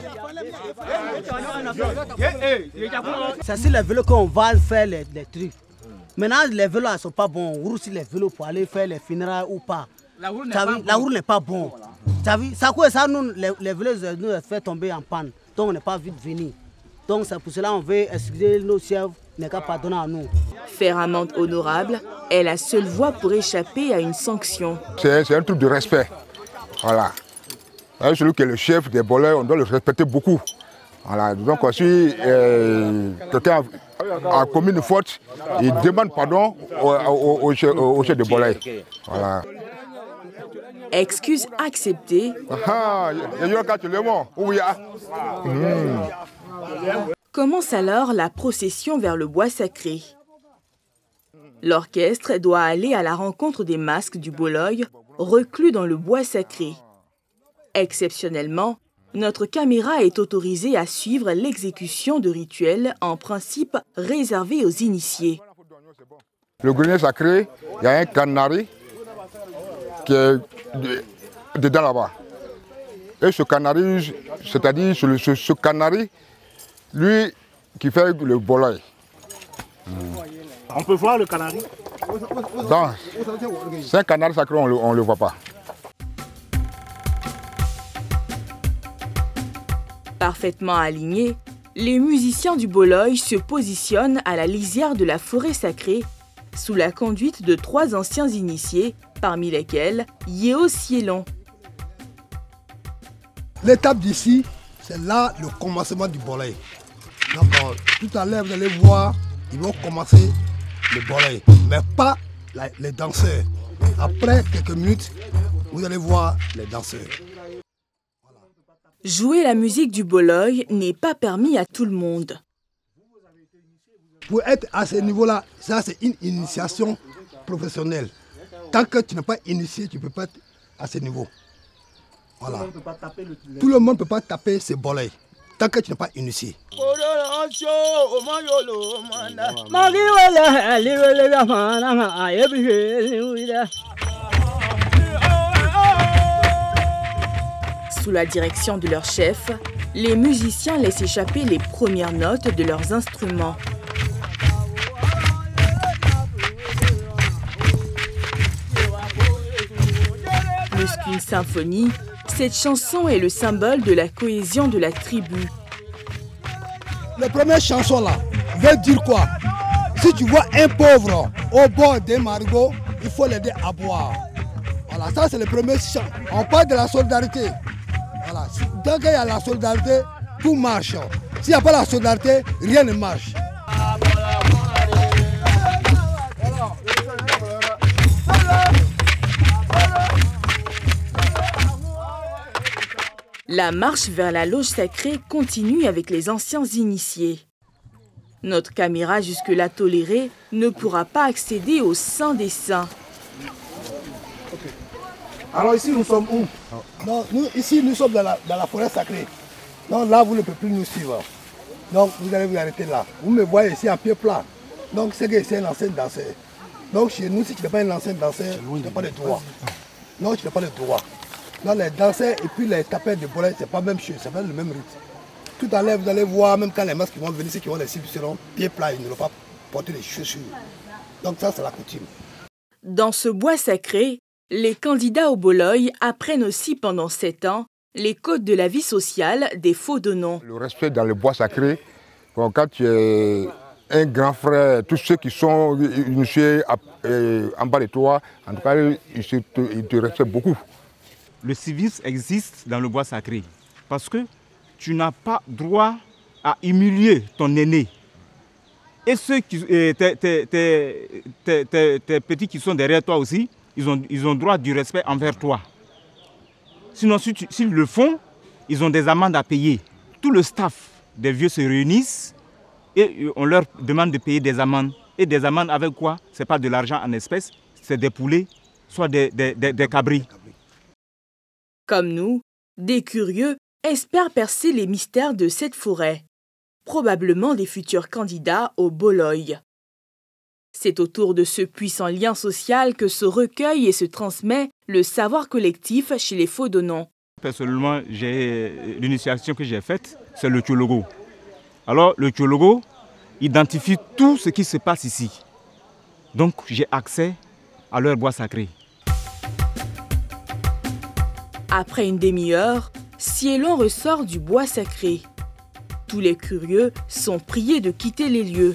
C'est sur les vélos qu'on va faire les, les trucs. Maintenant, les vélos ne sont pas bons. On roule sur les vélos pour aller faire les funérailles ou pas. La route n'est pas bonne. Ça quoi ça, nous, les, les vélos nous fait tomber en panne. Donc on n'est pas vite venu. Donc c'est pour cela qu'on veut excuser nos chefs, n'est qu'à pardonner à nous. Faire amende honorable est la seule voie pour échapper à une sanction. C'est un truc de respect. Voilà. Celui qui est le chef des bolets, on doit le respecter beaucoup. Voilà. Donc si euh, quelqu'un a, a commis une faute, il demande pardon au, au, au, chef, au chef des bolets. Voilà. Excuse acceptée. Commence alors la procession vers le bois sacré. L'orchestre doit aller à la rencontre des masques du boloy, reclus dans le bois sacré. Exceptionnellement, notre caméra est autorisée à suivre l'exécution de rituels en principe réservés aux initiés. Le grenier sacré, il y a un canari qui est dedans là-bas. Et ce canari, c'est-à-dire ce, ce, ce canari, lui qui fait le boloy. On peut voir le canari? Non, c'est un canari sacré, on ne le voit pas. Parfaitement alignés, les musiciens du boloy se positionnent à la lisière de la forêt sacrée, sous la conduite de trois anciens initiés, parmi lesquels Yeo Sielon. L'étape d'ici, c'est là le commencement du boloy. Donc, euh, tout à l'heure, vous allez voir, ils vont commencer le boloy, mais pas la, les danseurs. Après quelques minutes, vous allez voir les danseurs. Jouer la musique du boloy n'est pas permis à tout le monde. Pour être à ce niveau-là, ça c'est une initiation professionnelle. Tant que tu n'es pas initié, tu ne peux pas être à ce niveau. Voilà. Tout le monde ne peut pas taper ce boloy. Tant que tu n'es pas initié. Sous la direction de leur chef, les musiciens laissent échapper les premières notes de leurs instruments. Plus qu'une symphonie, cette chanson est le symbole de la cohésion de la tribu. La première chanson là veut dire quoi? Si tu vois un pauvre au bord d'un marigot, il faut l'aider à boire. Voilà, ça c'est le premier chant. On parle de la solidarité. Voilà. Tant qu'il y a la solidarité, tout marche. S'il n'y a pas la solidarité, rien ne marche. La marche vers la loge sacrée continue avec les anciens initiés. Notre caméra jusque-là tolérée ne pourra pas accéder au sein des saints. Alors ici nous sommes où? Non, nous, ici nous sommes dans la, dans la forêt sacrée. Donc là vous ne pouvez plus nous suivre. Donc vous allez vous arrêter là. Vous me voyez ici en pied plat. Donc c'est que c'est un ancien danseur. Donc chez nous, si tu n'es pas un ancien danseur, tu n'as pas de droit. Non, tu n'as pas de droit. Donc les danseurs et puis les tapeurs de boloy, c'est pas la même chose, c'est pas le même rythme. Tout à l'heure, vous allez voir, même quand les masques vont venir, ceux qui vont les suivre seront pieds plats, ils ne vont pas porter les chaussures. Donc ça, c'est la coutume. Dans ce bois sacré, les candidats au boloy apprennent aussi pendant sept ans les codes de la vie sociale des faudonon. Le respect dans le bois sacré, quand tu es un grand frère, tous ceux qui sont initiés en bas de toi, en tout cas, ils te, ils te respectent beaucoup. Le civisme existe dans le bois sacré parce que tu n'as pas droit à humilier ton aîné. Et ceux qui, tes, tes, tes, tes, tes, tes petits qui sont derrière toi aussi, ils ont, ils ont droit du respect envers toi. Sinon, s'ils si le font, ils ont des amendes à payer. Tout le staff des vieux se réunissent et on leur demande de payer des amendes. Et des amendes avec quoi? Ce n'est pas de l'argent en espèces, c'est des poulets, soit des, des, des, des cabris. Comme nous, des curieux espèrent percer les mystères de cette forêt, probablement des futurs candidats au Boloy. C'est autour de ce puissant lien social que se recueille et se transmet le savoir collectif chez les Fodonons. Personnellement, l'initiation que j'ai faite, c'est le Tchologo. Alors, le Tchologo identifie tout ce qui se passe ici. Donc, j'ai accès à leur bois sacré. Après une demi-heure, Cielon ressort du bois sacré. Tous les curieux sont priés de quitter les lieux.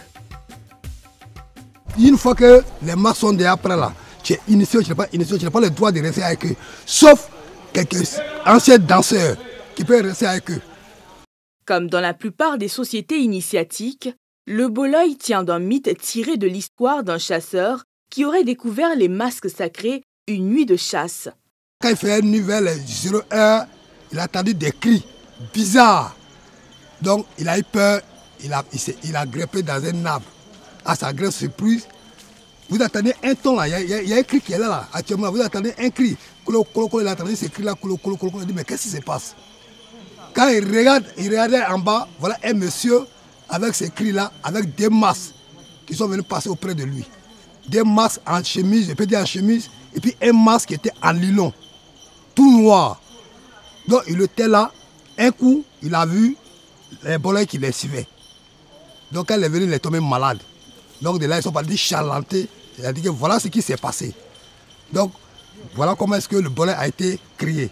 Une fois que les masques sont déjà prêts là, tu es initié, tu n'as pas initié, tu n'as pas le droit de rester avec eux. Sauf quelques anciens danseurs qui peuvent rester avec eux. Comme dans la plupart des sociétés initiatiques, le Boloy tient d'un mythe tiré de l'histoire d'un chasseur qui aurait découvert les masques sacrés une nuit de chasse. Quand il faisait nuit vers les zéro heure, il a entendu des cris bizarres. Donc il a eu peur, il a, il, il a grimpé dans un arbre. À sa grande surprise, vous attendez un ton là, il y, y, y a un cri qui est là, là actuellement, vous attendez un cri. Colo, colo, colo, il a entendu ce cri là, colo, colo, colo, il dit mais qu'est-ce qui se passe? Quand il regarde, il regardait en bas, voilà un monsieur avec ces cris là, avec des masques qui sont venus passer auprès de lui. Des masques en chemise, je peux dire en chemise, et puis un masque qui était en nylon, tout noir. Donc il était là, un coup, il a vu les Boloy qui les suivaient. Donc quand il est venu, il est tombé malade. Donc de là, ils sont partis charlanter. Il a dit que voilà ce qui s'est passé. Donc voilà comment est-ce que le Boloy a été créé.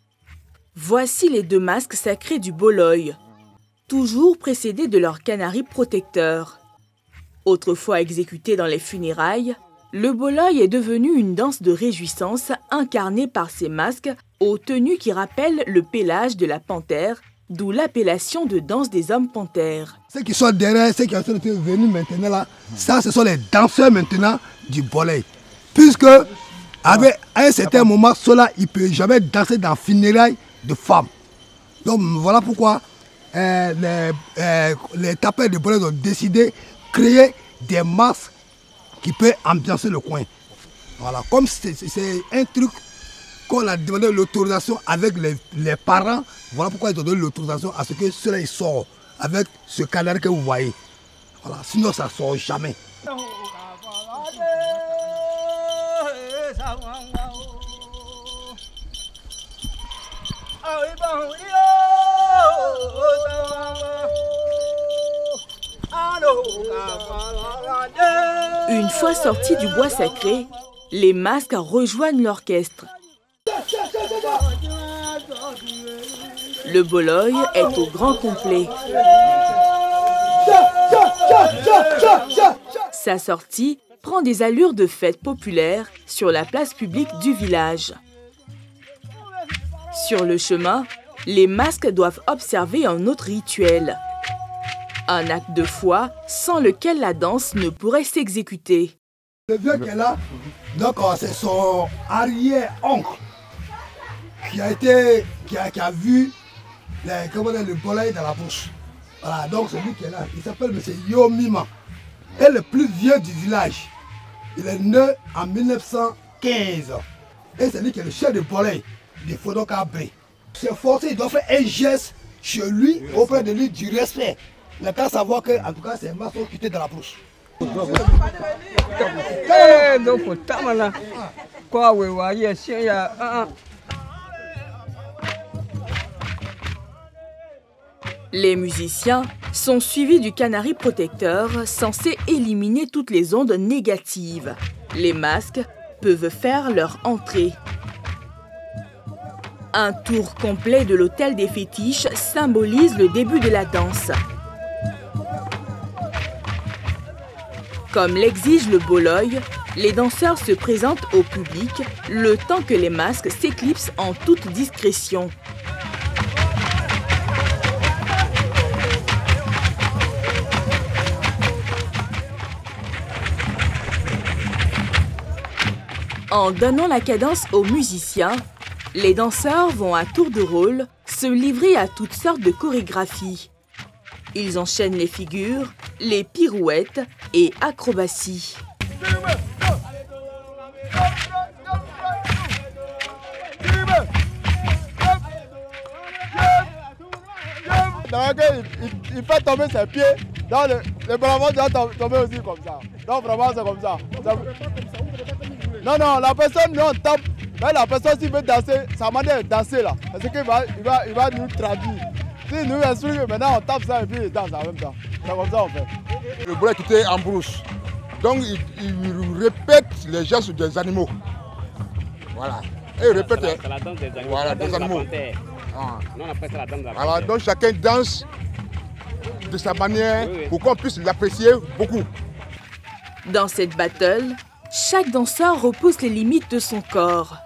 Voici les deux masques sacrés du Boloy, toujours précédés de leur canari protecteur. Autrefois exécuté dans les funérailles, le Boloy est devenu une danse de réjouissance incarnée par ces masques aux tenues qui rappellent le pélage de la panthère, d'où l'appellation de danse des hommes panthères. Ceux qui sont derrière, ceux qui sont venus maintenant là, ça ce sont les danseurs maintenant du Boloy. Puisque avec, à un certain moment, cela il ne peut jamais danser dans les funérailles de femmes. Donc voilà pourquoi euh, les, euh, les tapeurs de Boloy ont décidé de créer des masques qui peuvent ambiancer le coin. Voilà, comme c'est un truc qu'on a demandé l'autorisation avec les, les parents, voilà pourquoi ils ont donné l'autorisation à ce que cela il sort avec ce canard que vous voyez. Voilà, sinon ça ne sort jamais. Une fois sortis du bois sacré, les masques rejoignent l'orchestre. Le Boloy est au grand complet. Sa sortie prend des allures de fête populaire sur la place publique du village. Sur le chemin, les masques doivent observer un autre rituel. Un acte de foi sans lequel la danse ne pourrait s'exécuter. Le vieux qui est là, donc c'est son arrière-oncle qui a été, qui a, qui a vu les, comment dire, le Boloy dans la bouche. Voilà, donc c'est lui qui est là. Il s'appelle M. Yomima. Et le plus vieux du village. Il est né en mille neuf cent quinze. Et c'est lui qui est le chef de Boloy des Fodonons Kabé. C'est forcé, il doit faire un geste chez lui, auprès de lui, du respect. Il n'a qu'à savoir que, en tout cas, c'est un maçon qui était dans la bouche. Les musiciens sont suivis du canari protecteur censé éliminer toutes les ondes négatives. Les masques peuvent faire leur entrée. Un tour complet de l'hôtel des fétiches symbolise le début de la danse. Comme l'exige le Boloy, les danseurs se présentent au public le temps que les masques s'éclipsent en toute discrétion. En donnant la cadence aux musiciens, les danseurs vont à tour de rôle se livrer à toutes sortes de chorégraphies. Ils enchaînent les figures, les pirouettes et acrobaties. Dans lequel il, il, il fait tomber ses pieds, donc le, le bravant doit tomber aussi comme ça. Donc vraiment c'est comme ça. ça. Non, non, la personne, nous on tape, mais la personne s'il veut danser, sa manière de danser là, parce qu'il va, il va, il va nous traduire. Si nous instruit, maintenant on tape ça et puis il danse en même temps. C'est comme ça on fait. Le boulet était en brousse, donc il, il répète les gestes des animaux. Voilà. Et il répète. C'est la danse des animaux. Voilà, des animaux. Ah. Non, on appelle ça la danse de la Voilà, donc chacun danse de sa manière oui, oui. pour qu'on puisse l'apprécier beaucoup. Dans cette battle, chaque danseur repousse les limites de son corps.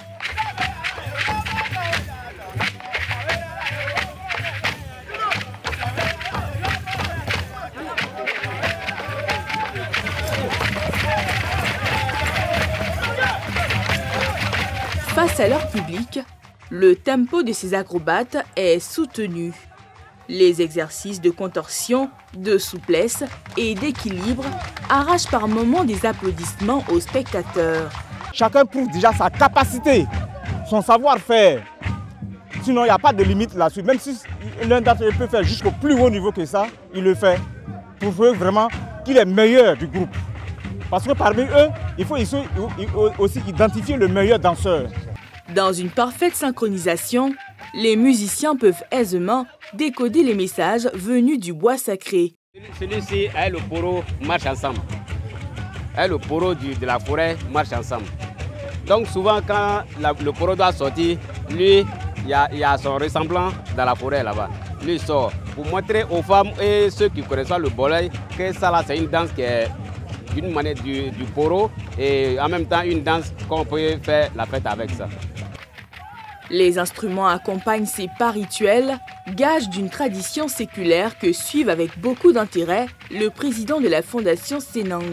Face à leur public, le tempo de ces acrobates est soutenu. Les exercices de contorsion, de souplesse et d'équilibre arrachent par moments des applaudissements aux spectateurs. Chacun prouve déjà sa capacité, son savoir-faire. Sinon, il n'y a pas de limite là-dessus. Même si l'un d'entre eux peut faire jusqu'au plus haut niveau que ça, il le fait pour prouver vraiment qu'il est meilleur du groupe. Parce que parmi eux, il faut aussi identifier le meilleur danseur. Dans une parfaite synchronisation, les musiciens peuvent aisément décoder les messages venus du bois sacré. Celui-ci et le poro marchent ensemble. Et le poro du, de la forêt marchent ensemble. Donc souvent quand la, le poro doit sortir, lui, il y, y a son ressemblant dans la forêt là-bas. Lui sort pour montrer aux femmes et ceux qui connaissent le bolay que ça là c'est une danse qui est d'une manière du, du poro et en même temps une danse qu'on peut faire la fête avec ça. Les instruments accompagnent ces pas rituels, gage d'une tradition séculaire que suivent avec beaucoup d'intérêt le président de la fondation Senang.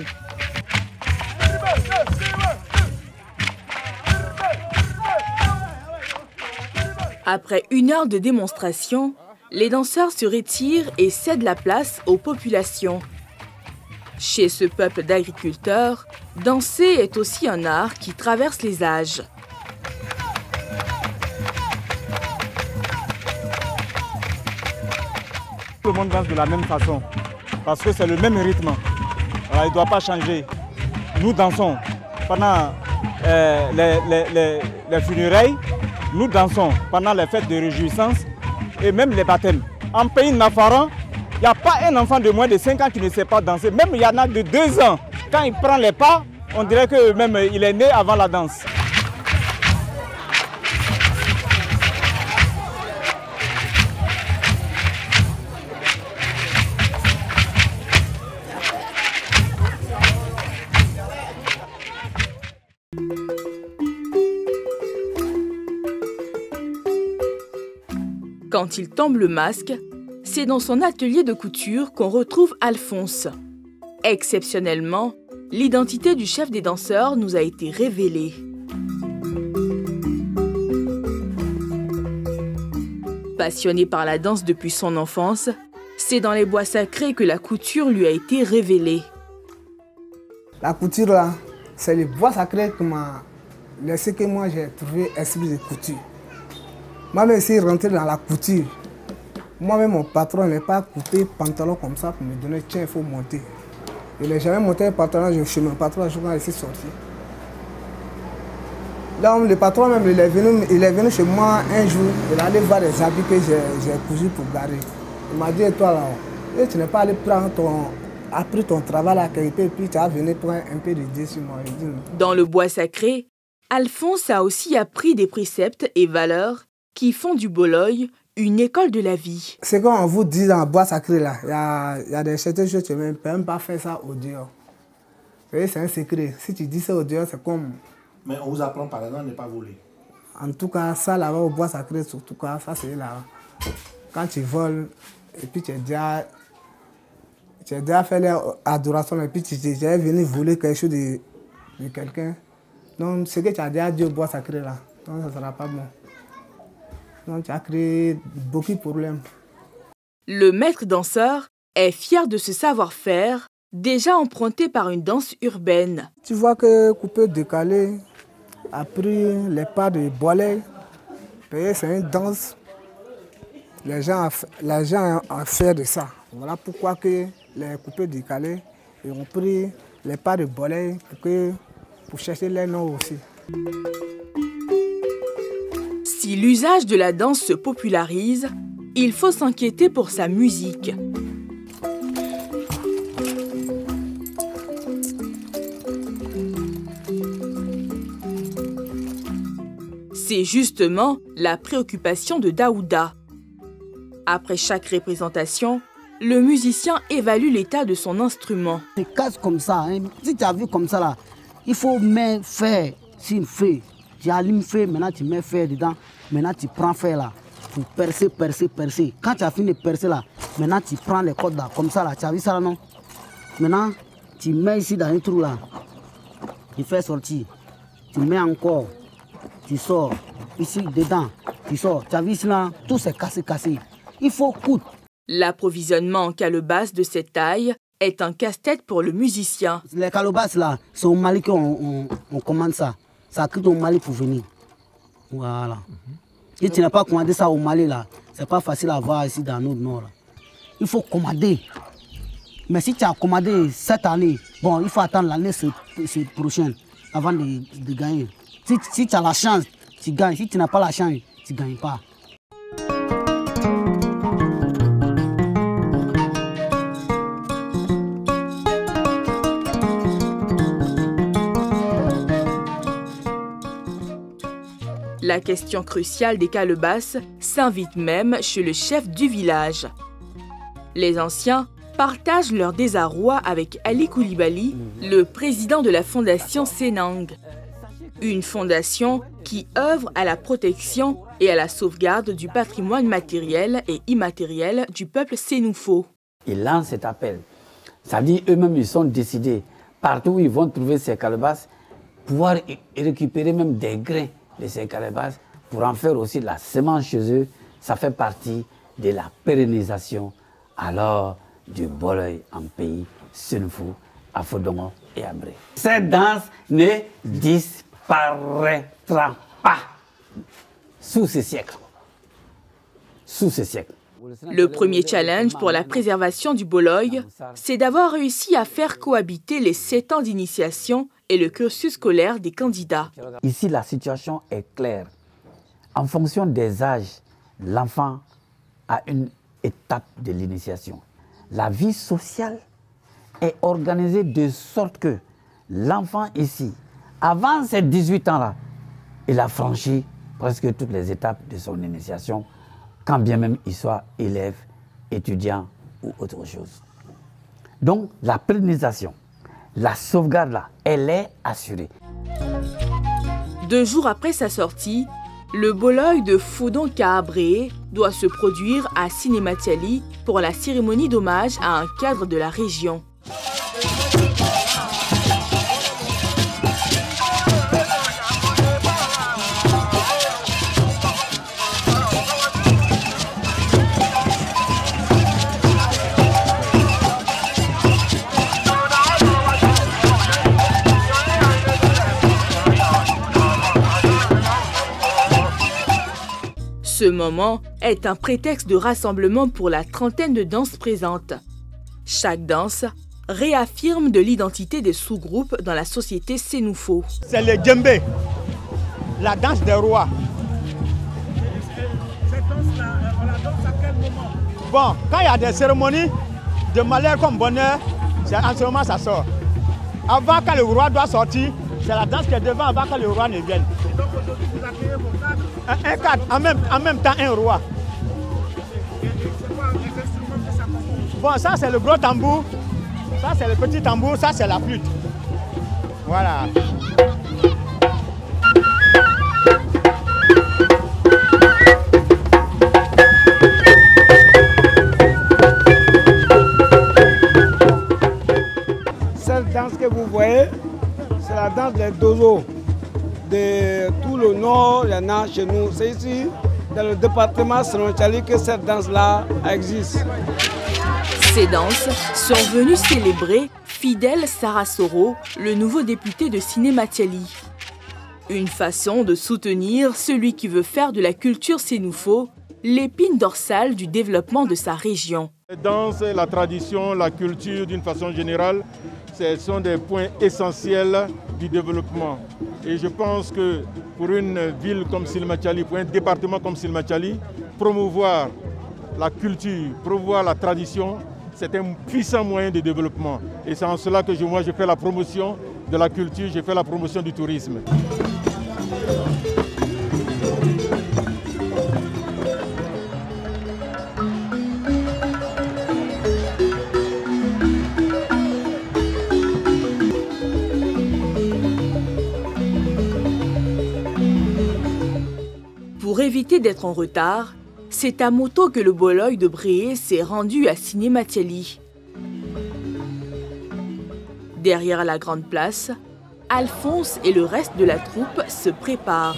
Après une heure de démonstration, les danseurs se retirent et cèdent la place aux populations. Chez ce peuple d'agriculteurs, danser est aussi un art qui traverse les âges. Tout le monde danse de la même façon, parce que c'est le même rythme. Alors, il ne doit pas changer. Nous dansons pendant euh, les, les, les, les funérailles, nous dansons pendant les fêtes de réjouissance et même les baptêmes. En pays nafaran, il n'y a pas un enfant de moins de cinq ans qui ne sait pas danser. Même il y en a de deux ans. Quand il prend les pas, on dirait que même il est né avant la danse. Quand il tombe le masque, c'est dans son atelier de couture qu'on retrouve Alphonse. Exceptionnellement, l'identité du chef des danseurs nous a été révélée. Passionné par la danse depuis son enfance, c'est dans les bois sacrés que la couture lui a été révélée. La couture, là, c'est les bois sacrés qui m'a laissé que moi j'ai trouvé esprit de couture. Moi-même, si rentrer dans la couture, moi-même, mon patron n'est pas coupé pantalon comme ça pour me donner, tiens, il faut monter. Il n'a jamais monté un pantalon chez mon patron, je quand il s'est sorti. Là, le patron même, il est, venu, il est venu chez moi un jour, il allait voir les habits que j'ai cousus pour garer. Il m'a dit, toi là, et tu n'es pas allé prendre ton, après ton travail à la qualité, et puis tu as venu prendre un peu de Dieu sur moi. Dit, dans le bois sacré, Alphonse a aussi appris des préceptes et valeurs qui font du Boloy une école de la vie. C'est quand on vous dit dans le bois sacré, là, il y a, y a des certaines choses, tu ne peux même pas faire ça au dehors. C'est un secret. Si tu dis ça au dehors, c'est comme... Mais on vous apprend par exemple à ne pas voler. En tout cas, ça là-bas au bois sacré, surtout cas, ça c'est là. Quand tu voles, et puis tu as déjà, tu as déjà fait l'adoration, et puis tu es déjà venu voler quelque chose de, de quelqu'un. Donc, ce que tu as déjà dit au bois sacré là, donc ça ne sera pas bon. Donc, tu as créé beaucoup de problèmes. Le maître danseur est fier de ce savoir-faire déjà empruntée par une danse urbaine. Tu vois que coupé décalé a pris les pas de Boley. C'est une danse. Les gens, les gens ont fait de ça. Voilà pourquoi que les coupés décalés ont pris les pas de Boley pour, que, pour chercher les noms aussi. Si l'usage de la danse se popularise, il faut s'inquiéter pour sa musique. C'est justement la préoccupation de Daouda. Après chaque représentation, le musicien évalue l'état de son instrument. Tu casses comme ça, hein. Si tu as vu comme ça là, il faut mettre fer sur feu. Tu allumes feu, maintenant tu mets fer dedans, maintenant tu prends fer là, pour percer, percer, percer. Quand tu as fini de percer là, maintenant tu prends les cordes là, comme ça là, tu as vu ça là non? Maintenant, tu mets ici dans un trou là, tu fais sortir, tu mets encore, tu sors, ici dedans, tu sors, tu as vu ici là, tout c'est cassé, cassé. Il faut coudre. L'approvisionnement en calebasse de cette taille est un casse-tête pour le musicien. Les calebasses là, c'est au Mali qu'on on, on commande ça. Ça coûte au Mali pour venir. Voilà. Mm-hmm. Si tu n'as pas commandé ça au Mali là, c'est pas facile à voir ici dans notre nord. Là. Il faut commander. Mais si tu as commandé cette année, bon, il faut attendre l'année prochaine avant de, de gagner. Si, si tu as la chance, tu gagnes. Si tu n'as pas la chance, tu ne gagnes pas. La question cruciale des calebasses s'invite même chez le chef du village. Les anciens partagent leur désarroi avec Ali Koulibaly, le président de la fondation Senang. Une fondation qui œuvre à la protection et à la sauvegarde du patrimoine matériel et immatériel du peuple sénoufo. Ils lancent cet appel. Ça dit eux-mêmes, ils sont décidés, partout où ils vont trouver ces calebasses, pouvoir récupérer même des grains de ces calebasses pour en faire aussi de la semence chez eux. Ça fait partie de la pérennisation alors du Boley en pays Sénoufo, à Fodongo et à Bré. Cette danse ne disparaîtra pas sous ce siècle. Sous ce siècle. Le premier challenge pour la préservation du Boley, c'est d'avoir réussi à faire cohabiter les sept ans d'initiation et le cursus scolaire des candidats. Ici, la situation est claire. En fonction des âges, l'enfant a une étape de l'initiation. La vie sociale est organisée de sorte que l'enfant ici, avant ses dix-huit ans-là, il a franchi presque toutes les étapes de son initiation, quand bien même il soit élève, étudiant ou autre chose. Donc, la pérennisation, la sauvegarde là, elle est assurée. Deux jours après sa sortie, le Boley de Fodon Kaabré doit se produire à Sinématiali pour la cérémonie d'hommage à un cadre de la région. Ce moment est un prétexte de rassemblement pour la trentaine de danses présentes. Chaque danse réaffirme de l'identité des sous-groupes dans la société sénoufo. C'est le djembé, la danse des rois. Cette danse-là, on la danse à quel moment? Bon, quand il y a des cérémonies de malheur comme bonheur, c'est en ce moment ça sort. Avant, quand le roi doit sortir, c'est la danse qui est devant avant que le roi ne vienne. Et donc aujourd'hui, vous accueillez vos cadres? Un, un cadre, en même, en même temps un roi. C'est quoi les instruments que ça compose? Bon, ça c'est le gros tambour, ça c'est le petit tambour, ça c'est la flûte. Voilà. Cette danse que vous voyez, c'est la danse des dozos. De tout le nord, il y en a chez nous. C'est ici, dans le département Sinématiali, que cette danse-là existe. Ces danses sont venues célébrer Fidel Sarasoro, le nouveau député de Sinématiali. Une façon de soutenir celui qui veut faire de la culture sénoufo l'épine dorsale du développement de sa région. La danse, la tradition, la culture d'une façon générale, ce sont des points essentiels du développement. Et je pense que pour une ville comme Sinématiali, pour un département comme Sinématiali, promouvoir la culture, promouvoir la tradition, c'est un puissant moyen de développement. Et c'est en cela que je, moi, je fais la promotion de la culture, je fais la promotion du tourisme. Pour éviter d'être en retard, c'est à moto que le Boloy de Bréé s'est rendu à Sinématiali. Derrière la grande place, Alphonse et le reste de la troupe se préparent.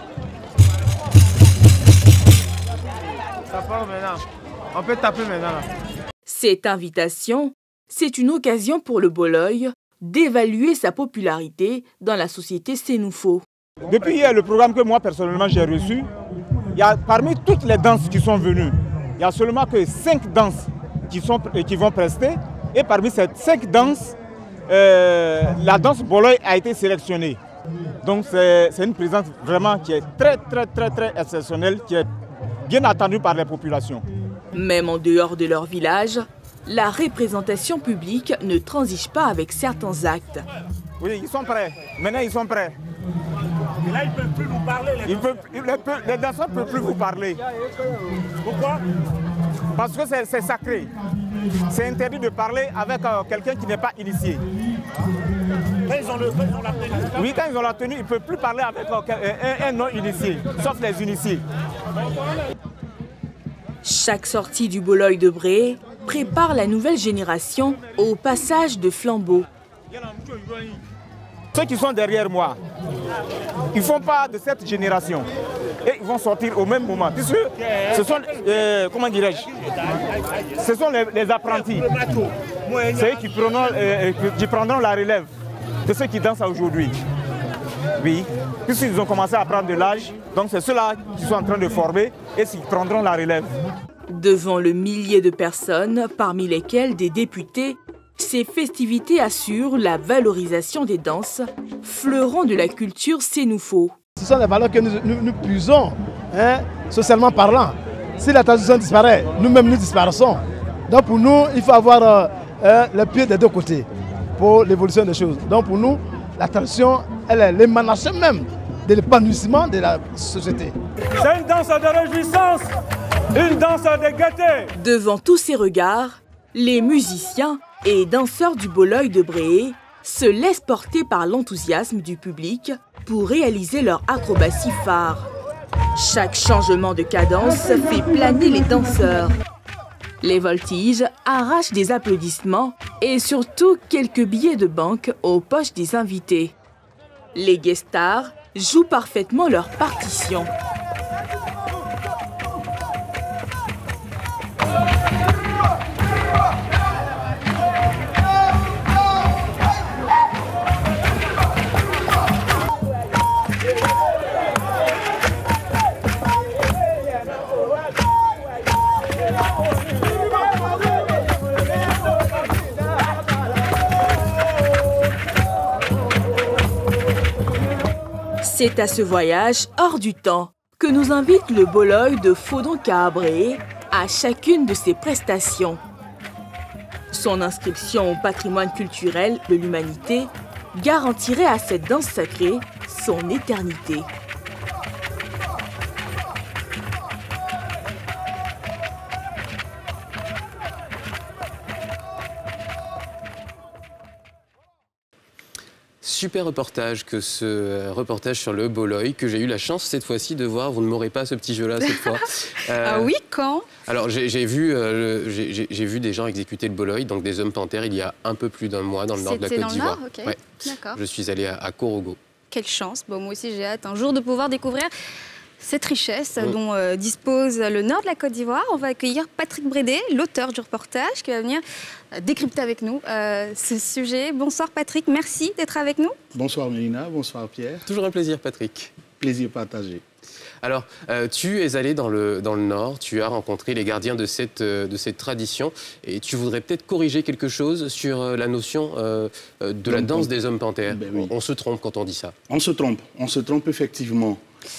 Ça part maintenant. On peut taper maintenant. Là. Cette invitation, c'est une occasion pour le Boloy d'évaluer sa popularité dans la société sénoufo. Depuis hier, le programme que moi personnellement j'ai reçu, il y a parmi toutes les danses qui sont venues, il n'y a seulement que cinq danses qui, sont, qui vont prester. Et parmi ces cinq danses, euh, la danse Boloy a été sélectionnée. Donc c'est une présence vraiment qui est très très très très exceptionnelle, qui est bien attendue par les populations. Même en dehors de leur village, la représentation publique ne transige pas avec certains actes. Oui, ils sont prêts. Maintenant, ils sont prêts. Et là, ils ne peuvent plus vous parler. Les, ils peuvent, les, les danseurs ne peuvent plus vous parler. Pourquoi? Parce que c'est sacré. C'est interdit de parler avec euh, quelqu'un qui n'est pas initié. Quand ils ont, le, quand ils ont la tenue. Oui, quand ils ont la tenue, ils ne peuvent plus parler avec euh, un, un non-initié, sauf les initiés. Chaque sortie du Boloy de Bréé prépare la nouvelle génération au passage de flambeau. Ceux qui sont derrière moi, ils ne font pas de cette génération. Et ils vont sortir au même moment. Puisque ce sont, euh, comment dirais-je, ce sont les, les apprentis. C'est eux qui prendront, euh, qui prendront la relève de ceux qui dansent aujourd'hui. Oui, puisqu'ils ont commencé à prendre de l'âge, donc c'est ceux-là qui sont en train de former et qui prendront la relève. Devant le millier de personnes, parmi lesquelles des députés, ces festivités assurent la valorisation des danses, fleurons de la culture sénoufo. Ce sont les valeurs que nous, nous, nous puisons, hein, socialement parlant. Si la tradition disparaît, nous-mêmes nous disparaissons. Donc pour nous, il faut avoir euh, euh, le pied des deux côtés pour l'évolution des choses. Donc pour nous, la tradition, elle est l'émanation même de l'épanouissement de la société. C'est une danse de réjouissance, une danse de gaieté. Devant tous ces regards, les musiciens et danseurs du Boloy de Bréé se laissent porter par l'enthousiasme du public pour réaliser leur acrobatie phare. Chaque changement de cadence fait planer les danseurs. Les voltiges arrachent des applaudissements et surtout quelques billets de banque aux poches des invités. Les guest stars jouent parfaitement leur partition. C'est à ce voyage hors du temps que nous invite le Boloy de Fodon-Kahabré à chacune de ses prestations. Son inscription au patrimoine culturel de l'humanité garantirait à cette danse sacrée son éternité. Super reportage que ce reportage sur le Boloy que j'ai eu la chance cette fois-ci de voir. Vous ne m'aurez pas ce petit jeu-là cette fois. Euh, ah oui, quand? Alors j'ai vu, euh, vu des gens exécuter le Boloy, donc des hommes panthères, il y a un peu plus d'un mois dans le nord de la Côte d'Ivoire. Okay. Ouais. D'accord. Je suis allé à, à Korogo. Quelle chance. Bon, moi aussi j'ai hâte un jour de pouvoir découvrir cette richesse mmh. dont euh, dispose le nord de la Côte d'Ivoire. On va accueillir Patrick Brédé, l'auteur du reportage, qui va venir euh, décrypter avec nous euh, ce sujet. Bonsoir Patrick, merci d'être avec nous. Bonsoir Mélina, bonsoir Pierre. Toujours un plaisir Patrick. Plaisir partagé. Alors, euh, tu es allé dans le, dans le Nord, tu as rencontré les gardiens de cette, euh, de cette tradition et tu voudrais peut-être corriger quelque chose sur euh, la notion euh, de Donc, la danse on... des hommes panthères. Ben oui. on, on se trompe quand on dit ça. On se trompe, on se trompe effectivement.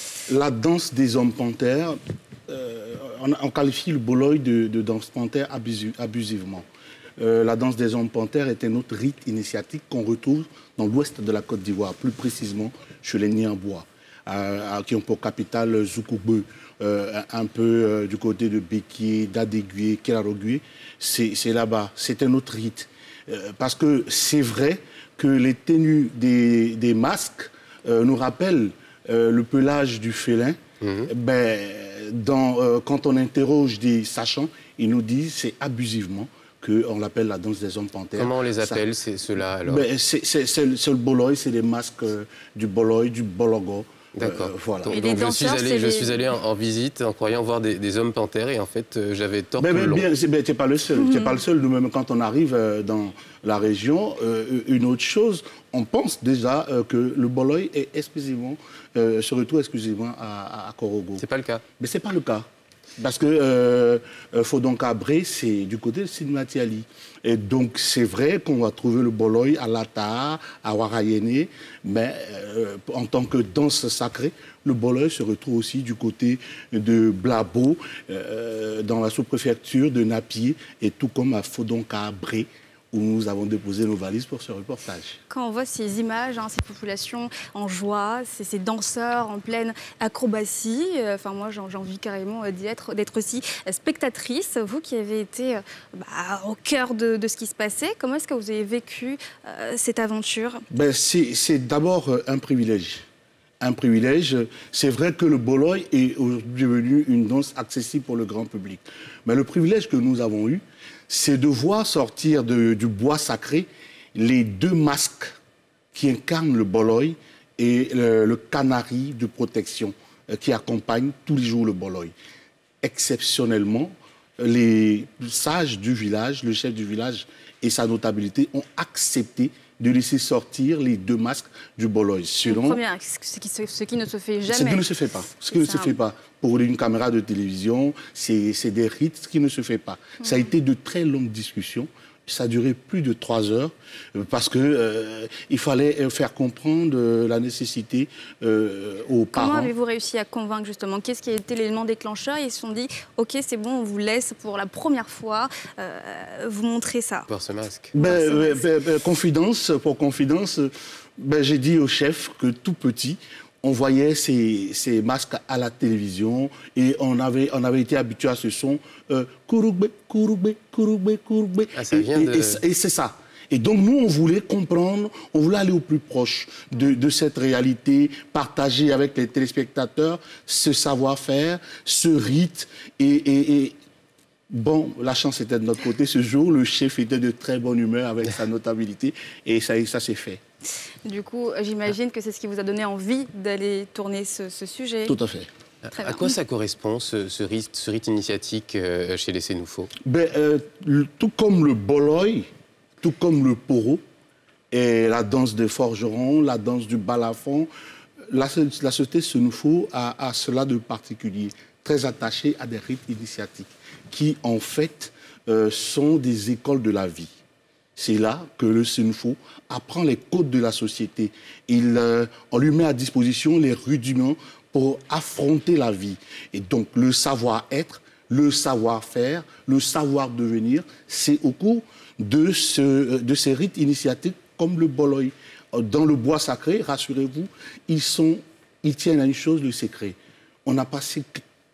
La danse des hommes panthères, euh, on, on qualifie le boloy de, de danse panthère abusive, abusivement. Euh, la danse des hommes panthères est un autre rite initiatique qu'on retrouve dans l'ouest de la Côte d'Ivoire, plus précisément chez les Niambois, euh, qui ont pour capitale Zoukoube, euh, un peu euh, du côté de Béquié, d'Adégué, Kélarogué. C'est là-bas, c'est un autre rite. Euh, parce que c'est vrai que les tenues des, des masques euh, nous rappellent Euh, le pelage du félin. Mmh. Ben, dans, euh, quand on interroge des sachants, ils nous disent c'est abusivement qu'on l'appelle la danse des hommes panthères. Comment on les appelle, ceux-là alors? Ben, c'est le boloy, c'est les masques euh, du boloy, du bologo. D'accord. Euh, voilà. Donc, donc je suis allé, je suis allé en, en visite en croyant voir des, des hommes panthères et en fait euh, j'avais tort ben, tout le long. Tu n'es ben, pas le seul. Mmh. Tu n'es pas le seul. Nous-mêmes, quand on arrive euh, dans la région, euh, une autre chose, on pense déjà euh, que le boloy est exclusivement, euh, se retrouve exclusivement à, à Korogo. C'est pas le cas. Mais c'est pas le cas. Parce que euh, Fodonkabré, c'est du côté de Sinmatiali. Et donc, c'est vrai qu'on va trouver le boloy à Lata, à Warayene, mais euh, en tant que danse sacrée, le boloy se retrouve aussi du côté de Blabo, euh, dans la sous-préfecture de Napier, et tout comme à Fodonkabré, où nous avons déposé nos valises pour ce reportage. Quand on voit ces images, hein, ces populations en joie, ces, ces danseurs en pleine acrobatie, euh, enfin moi j'ai envie carrément d'y être, d'être aussi spectatrice. Vous qui avez été euh, bah, au cœur de, de ce qui se passait, comment est-ce que vous avez vécu euh, cette aventure? Ben, c'est d'abord un privilège. Un privilège. C'est vrai que le boloy est devenu une danse accessible pour le grand public. Mais le privilège que nous avons eu, c'est de voir sortir de, du bois sacré les deux masques qui incarnent le boloy et le, le canari de protection euh, qui accompagne tous les jours le boloy. Exceptionnellement, les sages du village, le chef du village et sa notabilité ont accepté de laisser sortir les deux masques du boloy. Selon... Première, ce qui, ce qui ne se fait jamais. Ce qui ne se fait pas. Ce qui ne se fait pas. Pour une caméra de télévision, c'est des rites qui ne se fait pas. Mmh. Ça a été de très longues discussions. Ça a duré plus de trois heures parce qu'il euh, fallait faire comprendre euh, la nécessité euh, aux parents. Comment avez-vous réussi à convaincre justement? Qu'est-ce qui a été l'élément déclencheur? Ils se sont dit, ok, c'est bon, on vous laisse pour la première fois euh, vous montrer ça. Pour ce masque. Ben, pour ce masque. Ben, ben, confidence, pour confidence, ben, j'ai dit au chef que tout petit, on voyait ces, ces masques à la télévision et on avait, on avait été habitué à ce son euh, Kourougbe, Kourougbe, Kourougbe, Kourougbe. Ah, ça vient et, de... et, et, et c'est ça. Et donc nous, on voulait comprendre, on voulait aller au plus proche de, de cette réalité, partager avec les téléspectateurs ce savoir-faire, ce rite. Et, et, et bon, la chance était de notre côté. Ce jour, le chef était de très bonne humeur avec sa notabilité et ça, ça s'est fait. Du coup, j'imagine que c'est ce qui vous a donné envie d'aller tourner ce, ce sujet. Tout à fait. Très à quoi ça correspond, ce, ce, rite, ce rite initiatique euh, chez les Sénoufo? Ben, euh, tout comme le boloy, tout comme le poro, et la danse des forgerons, la danse du balafon, la, la société Sénoufo a, a cela de particulier, très attaché à des rites initiatiques, qui en fait euh, sont des écoles de la vie. C'est là que le Sénoufo apprend les codes de la société. Il, euh, on lui met à disposition les rudiments pour affronter la vie. Et donc, le savoir-être, le savoir-faire, le savoir-devenir, c'est au cours de, ce, de ces rites initiatiques comme le boloy. Dans le bois sacré, rassurez-vous, ils, sont, ils tiennent à une chose, le secret. On a passé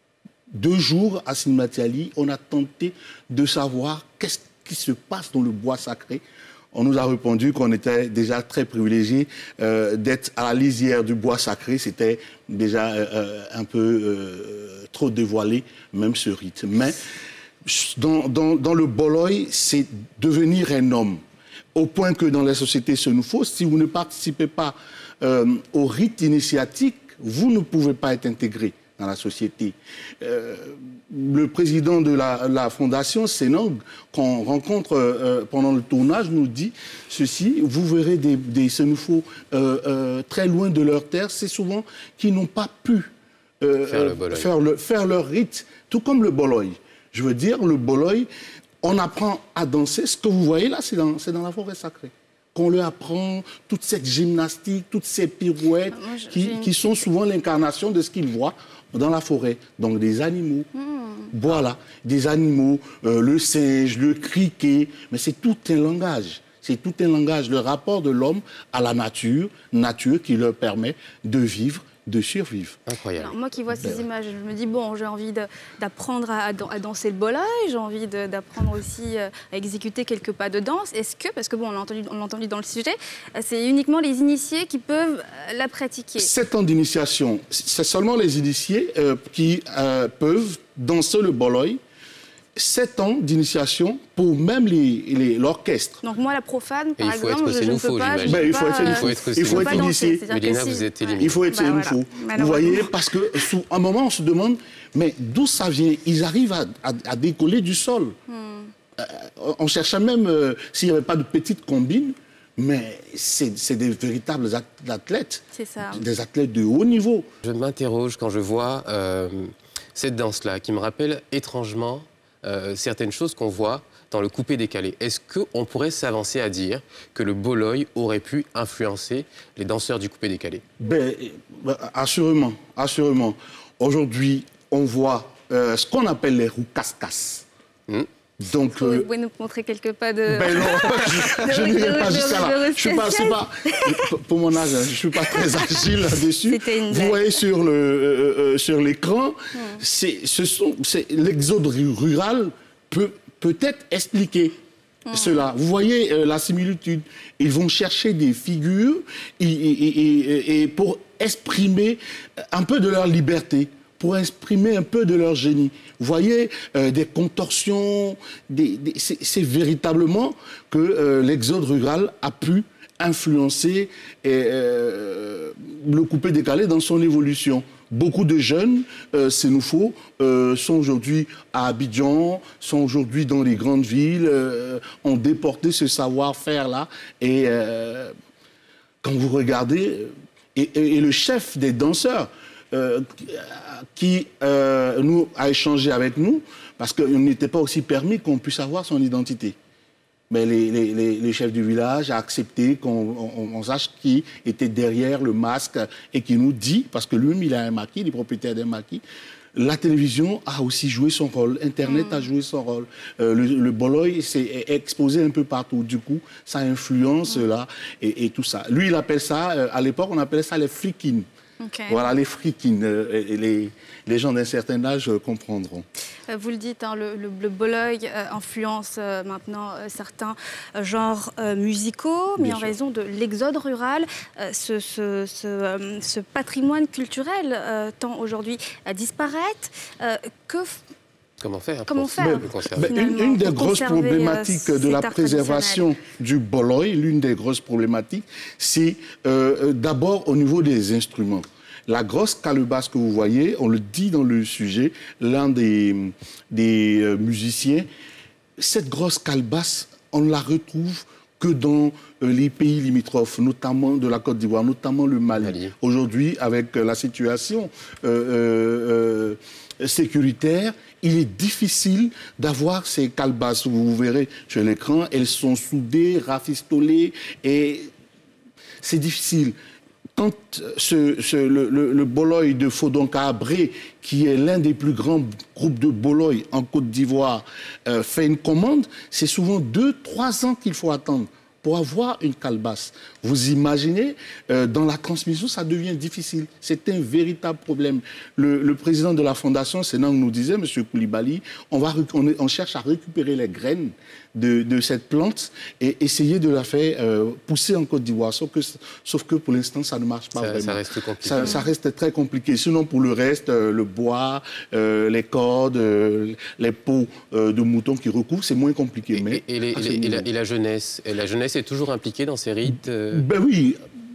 deux jours à Sinmatiali, on a tenté de savoir qu'est-ce qui se passe dans le bois sacré. On nous a répondu qu'on était déjà très privilégiés euh, d'être à la lisière du bois sacré. C'était déjà euh, un peu euh, trop dévoilé, même ce rite. Mais dans, dans, dans le boloy, c'est devenir un homme. Au point que dans les sociétés Sénoufo, si vous ne participez pas euh, au rite initiatique, vous ne pouvez pas être intégré dans la société. Euh, le président de la, la fondation, Senang, qu'on rencontre euh, pendant le tournage, nous dit ceci: vous verrez des, des Sénoufos euh, euh, très loin de leur terre, c'est souvent qu'ils n'ont pas pu euh, faire, le faire, le, faire leur rite, tout comme le boloy. Je veux dire, le boloy, on apprend à danser. Ce que vous voyez là, c'est dans, dans la forêt sacrée. Qu'on leur apprend toute cette gymnastique, toutes ces pirouettes Moi, je, qui, qui sont souvent l'incarnation de ce qu'ils voient dans la forêt. Donc des animaux, mmh. voilà, des animaux, euh, le singe, le criquet, mais c'est tout un langage. C'est tout un langage, le rapport de l'homme à la nature, nature qui leur permet de vivre, de survivre. Incroyable. Alors, moi qui vois ces ben, images, je me dis, bon, j'ai envie d'apprendre à, à danser le boloy, j'ai envie d'apprendre aussi à exécuter quelques pas de danse. Est-ce que, parce que bon, on l'a entendu, on l'a entendu dans le sujet, c'est uniquement les initiés qui peuvent la pratiquer? Sept ans d'initiation, c'est seulement les initiés euh, qui euh, peuvent danser le boloy. Sept ans d'initiation pour même l'orchestre. Donc moi, la profane, par exemple, je ne peux pas... Ben, il faut être, pas, il faut être initié. Mélina, vous êtes éliminée. Il faut être bah, sénoufo. Voilà. Vous voyez, parce qu'à un moment, on se demande, mais d'où ça vient? Ils arrivent à, à, à décoller du sol. Hmm. Euh, on cherchait même euh, s'il n'y avait pas de petites combines, mais c'est des véritables athlètes. C'est ça. Des athlètes de haut niveau. Je m'interroge quand je vois euh, cette danse-là, qui me rappelle étrangement Euh, certaines choses qu'on voit dans le coupé-décalé. Est-ce qu'on pourrait s'avancer à dire que le boloy aurait pu influencer les danseurs du coupé-décalé? Ben, assurément, assurément. Aujourd'hui, on voit euh, ce qu'on appelle les roues casse-casse. Mmh. Donc, vous pouvez nous montrer quelques pas de... Ben non, je, je n'irai pas jusqu'à là. Je suis pas, pas, pour mon âge, je ne suis pas très agile là-dessus. Vous voyez sur le euh, euh, sur l'écran, hmm. ce sont l'exode rural peut peut-être expliquer hmm. cela. Vous voyez euh, la similitude. Ils vont chercher des figures et, et, et, et pour exprimer un peu de leur liberté, pour exprimer un peu de leur génie. Vous voyez, euh, des contorsions, des, des, c'est véritablement que euh, l'exode rural a pu influencer et, euh, le coupé-décalé dans son évolution. Beaucoup de jeunes euh, sénoufos euh, sont aujourd'hui à Abidjan, sont aujourd'hui dans les grandes villes, euh, ont déporté ce savoir-faire-là. Et euh, quand vous regardez, et, et, et le chef des danseurs, Euh, qui euh, nous a échangé avec nous, parce qu'il n'était pas aussi permis qu'on puisse avoir son identité. Mais les, les, les, les chefs du village ont accepté qu'on sache qui était derrière le masque et qui nous dit, parce que lui-même il a un maquis, il est propriétaire d'un maquis. La télévision a aussi joué son rôle, Internet mmh. a joué son rôle. Euh, le, le boloy s'est exposé un peu partout. Du coup, ça influence mmh. là et, et tout ça. Lui, il appelle ça, euh, à l'époque, on appelait ça les frikines. Okay. Voilà, les frikines, euh, et les, les gens d'un certain âge euh, comprendront. Euh, vous le dites, hein, le, le, le boloy euh, influence euh, maintenant euh, certains euh, genres euh, musicaux, mais Bien en sûr. raison de l'exode rural, euh, ce, ce, ce, euh, ce patrimoine culturel euh, tend aujourd'hui à disparaître. Euh, que Comment faire Comment faire ben, une, une des grosses problématiques euh, de la préservation du boloy, l'une des grosses problématiques, c'est euh, d'abord au niveau des instruments. La grosse calebasse que vous voyez, on le dit dans le sujet, l'un des, des euh, musiciens, cette grosse calebasse, on ne la retrouve que dans euh, les pays limitrophes, notamment de la Côte d'Ivoire, notamment le Mali. Mali. Aujourd'hui, avec euh, la situation euh, euh, sécuritaire, il est difficile d'avoir ces calebasses. Vous verrez sur l'écran, elles sont soudées, rafistolées, et c'est difficile. Quand ce, ce, le, le, le boloy de Fodonka-Abré, qui est l'un des plus grands groupes de boloy en Côte d'Ivoire, euh, fait une commande, c'est souvent deux, trois ans qu'il faut attendre pour avoir une calebasse. Vous imaginez, euh, dans la transmission, ça devient difficile. C'est un véritable problème. Le, le président de la fondation, Senang, nous disait, M. Koulibaly, on, va, on, on cherche à récupérer les graines de, de cette plante et essayer de la faire euh, pousser en Côte d'Ivoire. Sauf que, sauf que pour l'instant, ça ne marche pas ça, vraiment. Ça reste compliqué. Ça, ça reste très compliqué. Sinon, pour le reste, euh, le bois, euh, les cordes, euh, les peaux euh, de moutons qui recouvrent, c'est moins compliqué. Et, mais et, les, et, les, et, la, et la jeunesse et la jeunesse est toujours impliquée dans ces rites euh... Ben oui.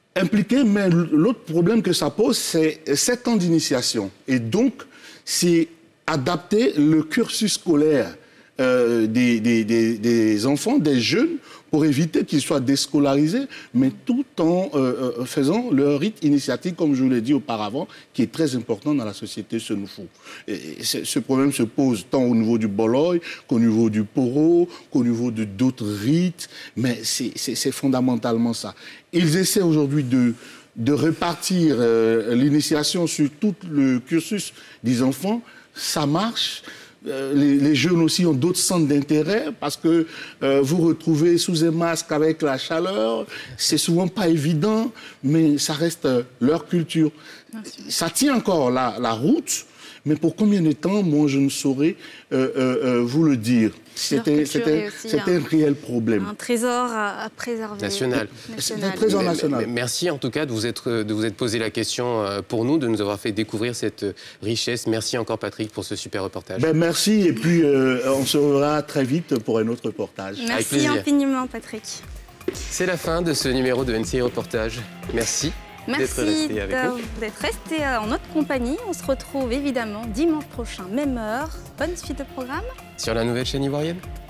impliqués, mais l'autre problème que ça pose, c'est sept ans d'initiation. Et donc, c'est adapter le cursus scolaire euh, des, des, des, des enfants, des jeunes, pour éviter qu'ils soient déscolarisés, mais tout en euh, faisant leur rite initiatique, comme je vous l'ai dit auparavant, qui est très important dans la société Senufo. Et ce problème se pose tant au niveau du Boloy qu'au niveau du Poro, qu'au niveau de d'autres rites, mais c'est fondamentalement ça. Ils essaient aujourd'hui de, de répartir euh, l'initiation sur tout le cursus des enfants. Ça marche. Euh, les, les jeunes aussi ont d'autres centres d'intérêt parce que euh, vous retrouvez sous un masque avec la chaleur, c'est souvent pas évident, mais ça reste euh, leur culture. Merci. Ça tient encore la, la route, mais pour combien de temps, moi je ne saurais euh, euh, vous le dire. C'était un, un réel problème. Un trésor à, à préserver. National. C'est un trésor national. Merci en tout cas de vous être, de vous être posé la question pour nous, de nous avoir fait découvrir cette richesse. Merci encore Patrick pour ce super reportage. Ben, merci et puis euh, on se reverra très vite pour un autre reportage. Merci infiniment Patrick. C'est la fin de ce numéro de N C I Reportage. Merci. Merci d'être resté en notre compagnie. On se retrouve évidemment dimanche prochain, même heure. Bonne suite de programme. Sur la nouvelle chaîne ivoirienne.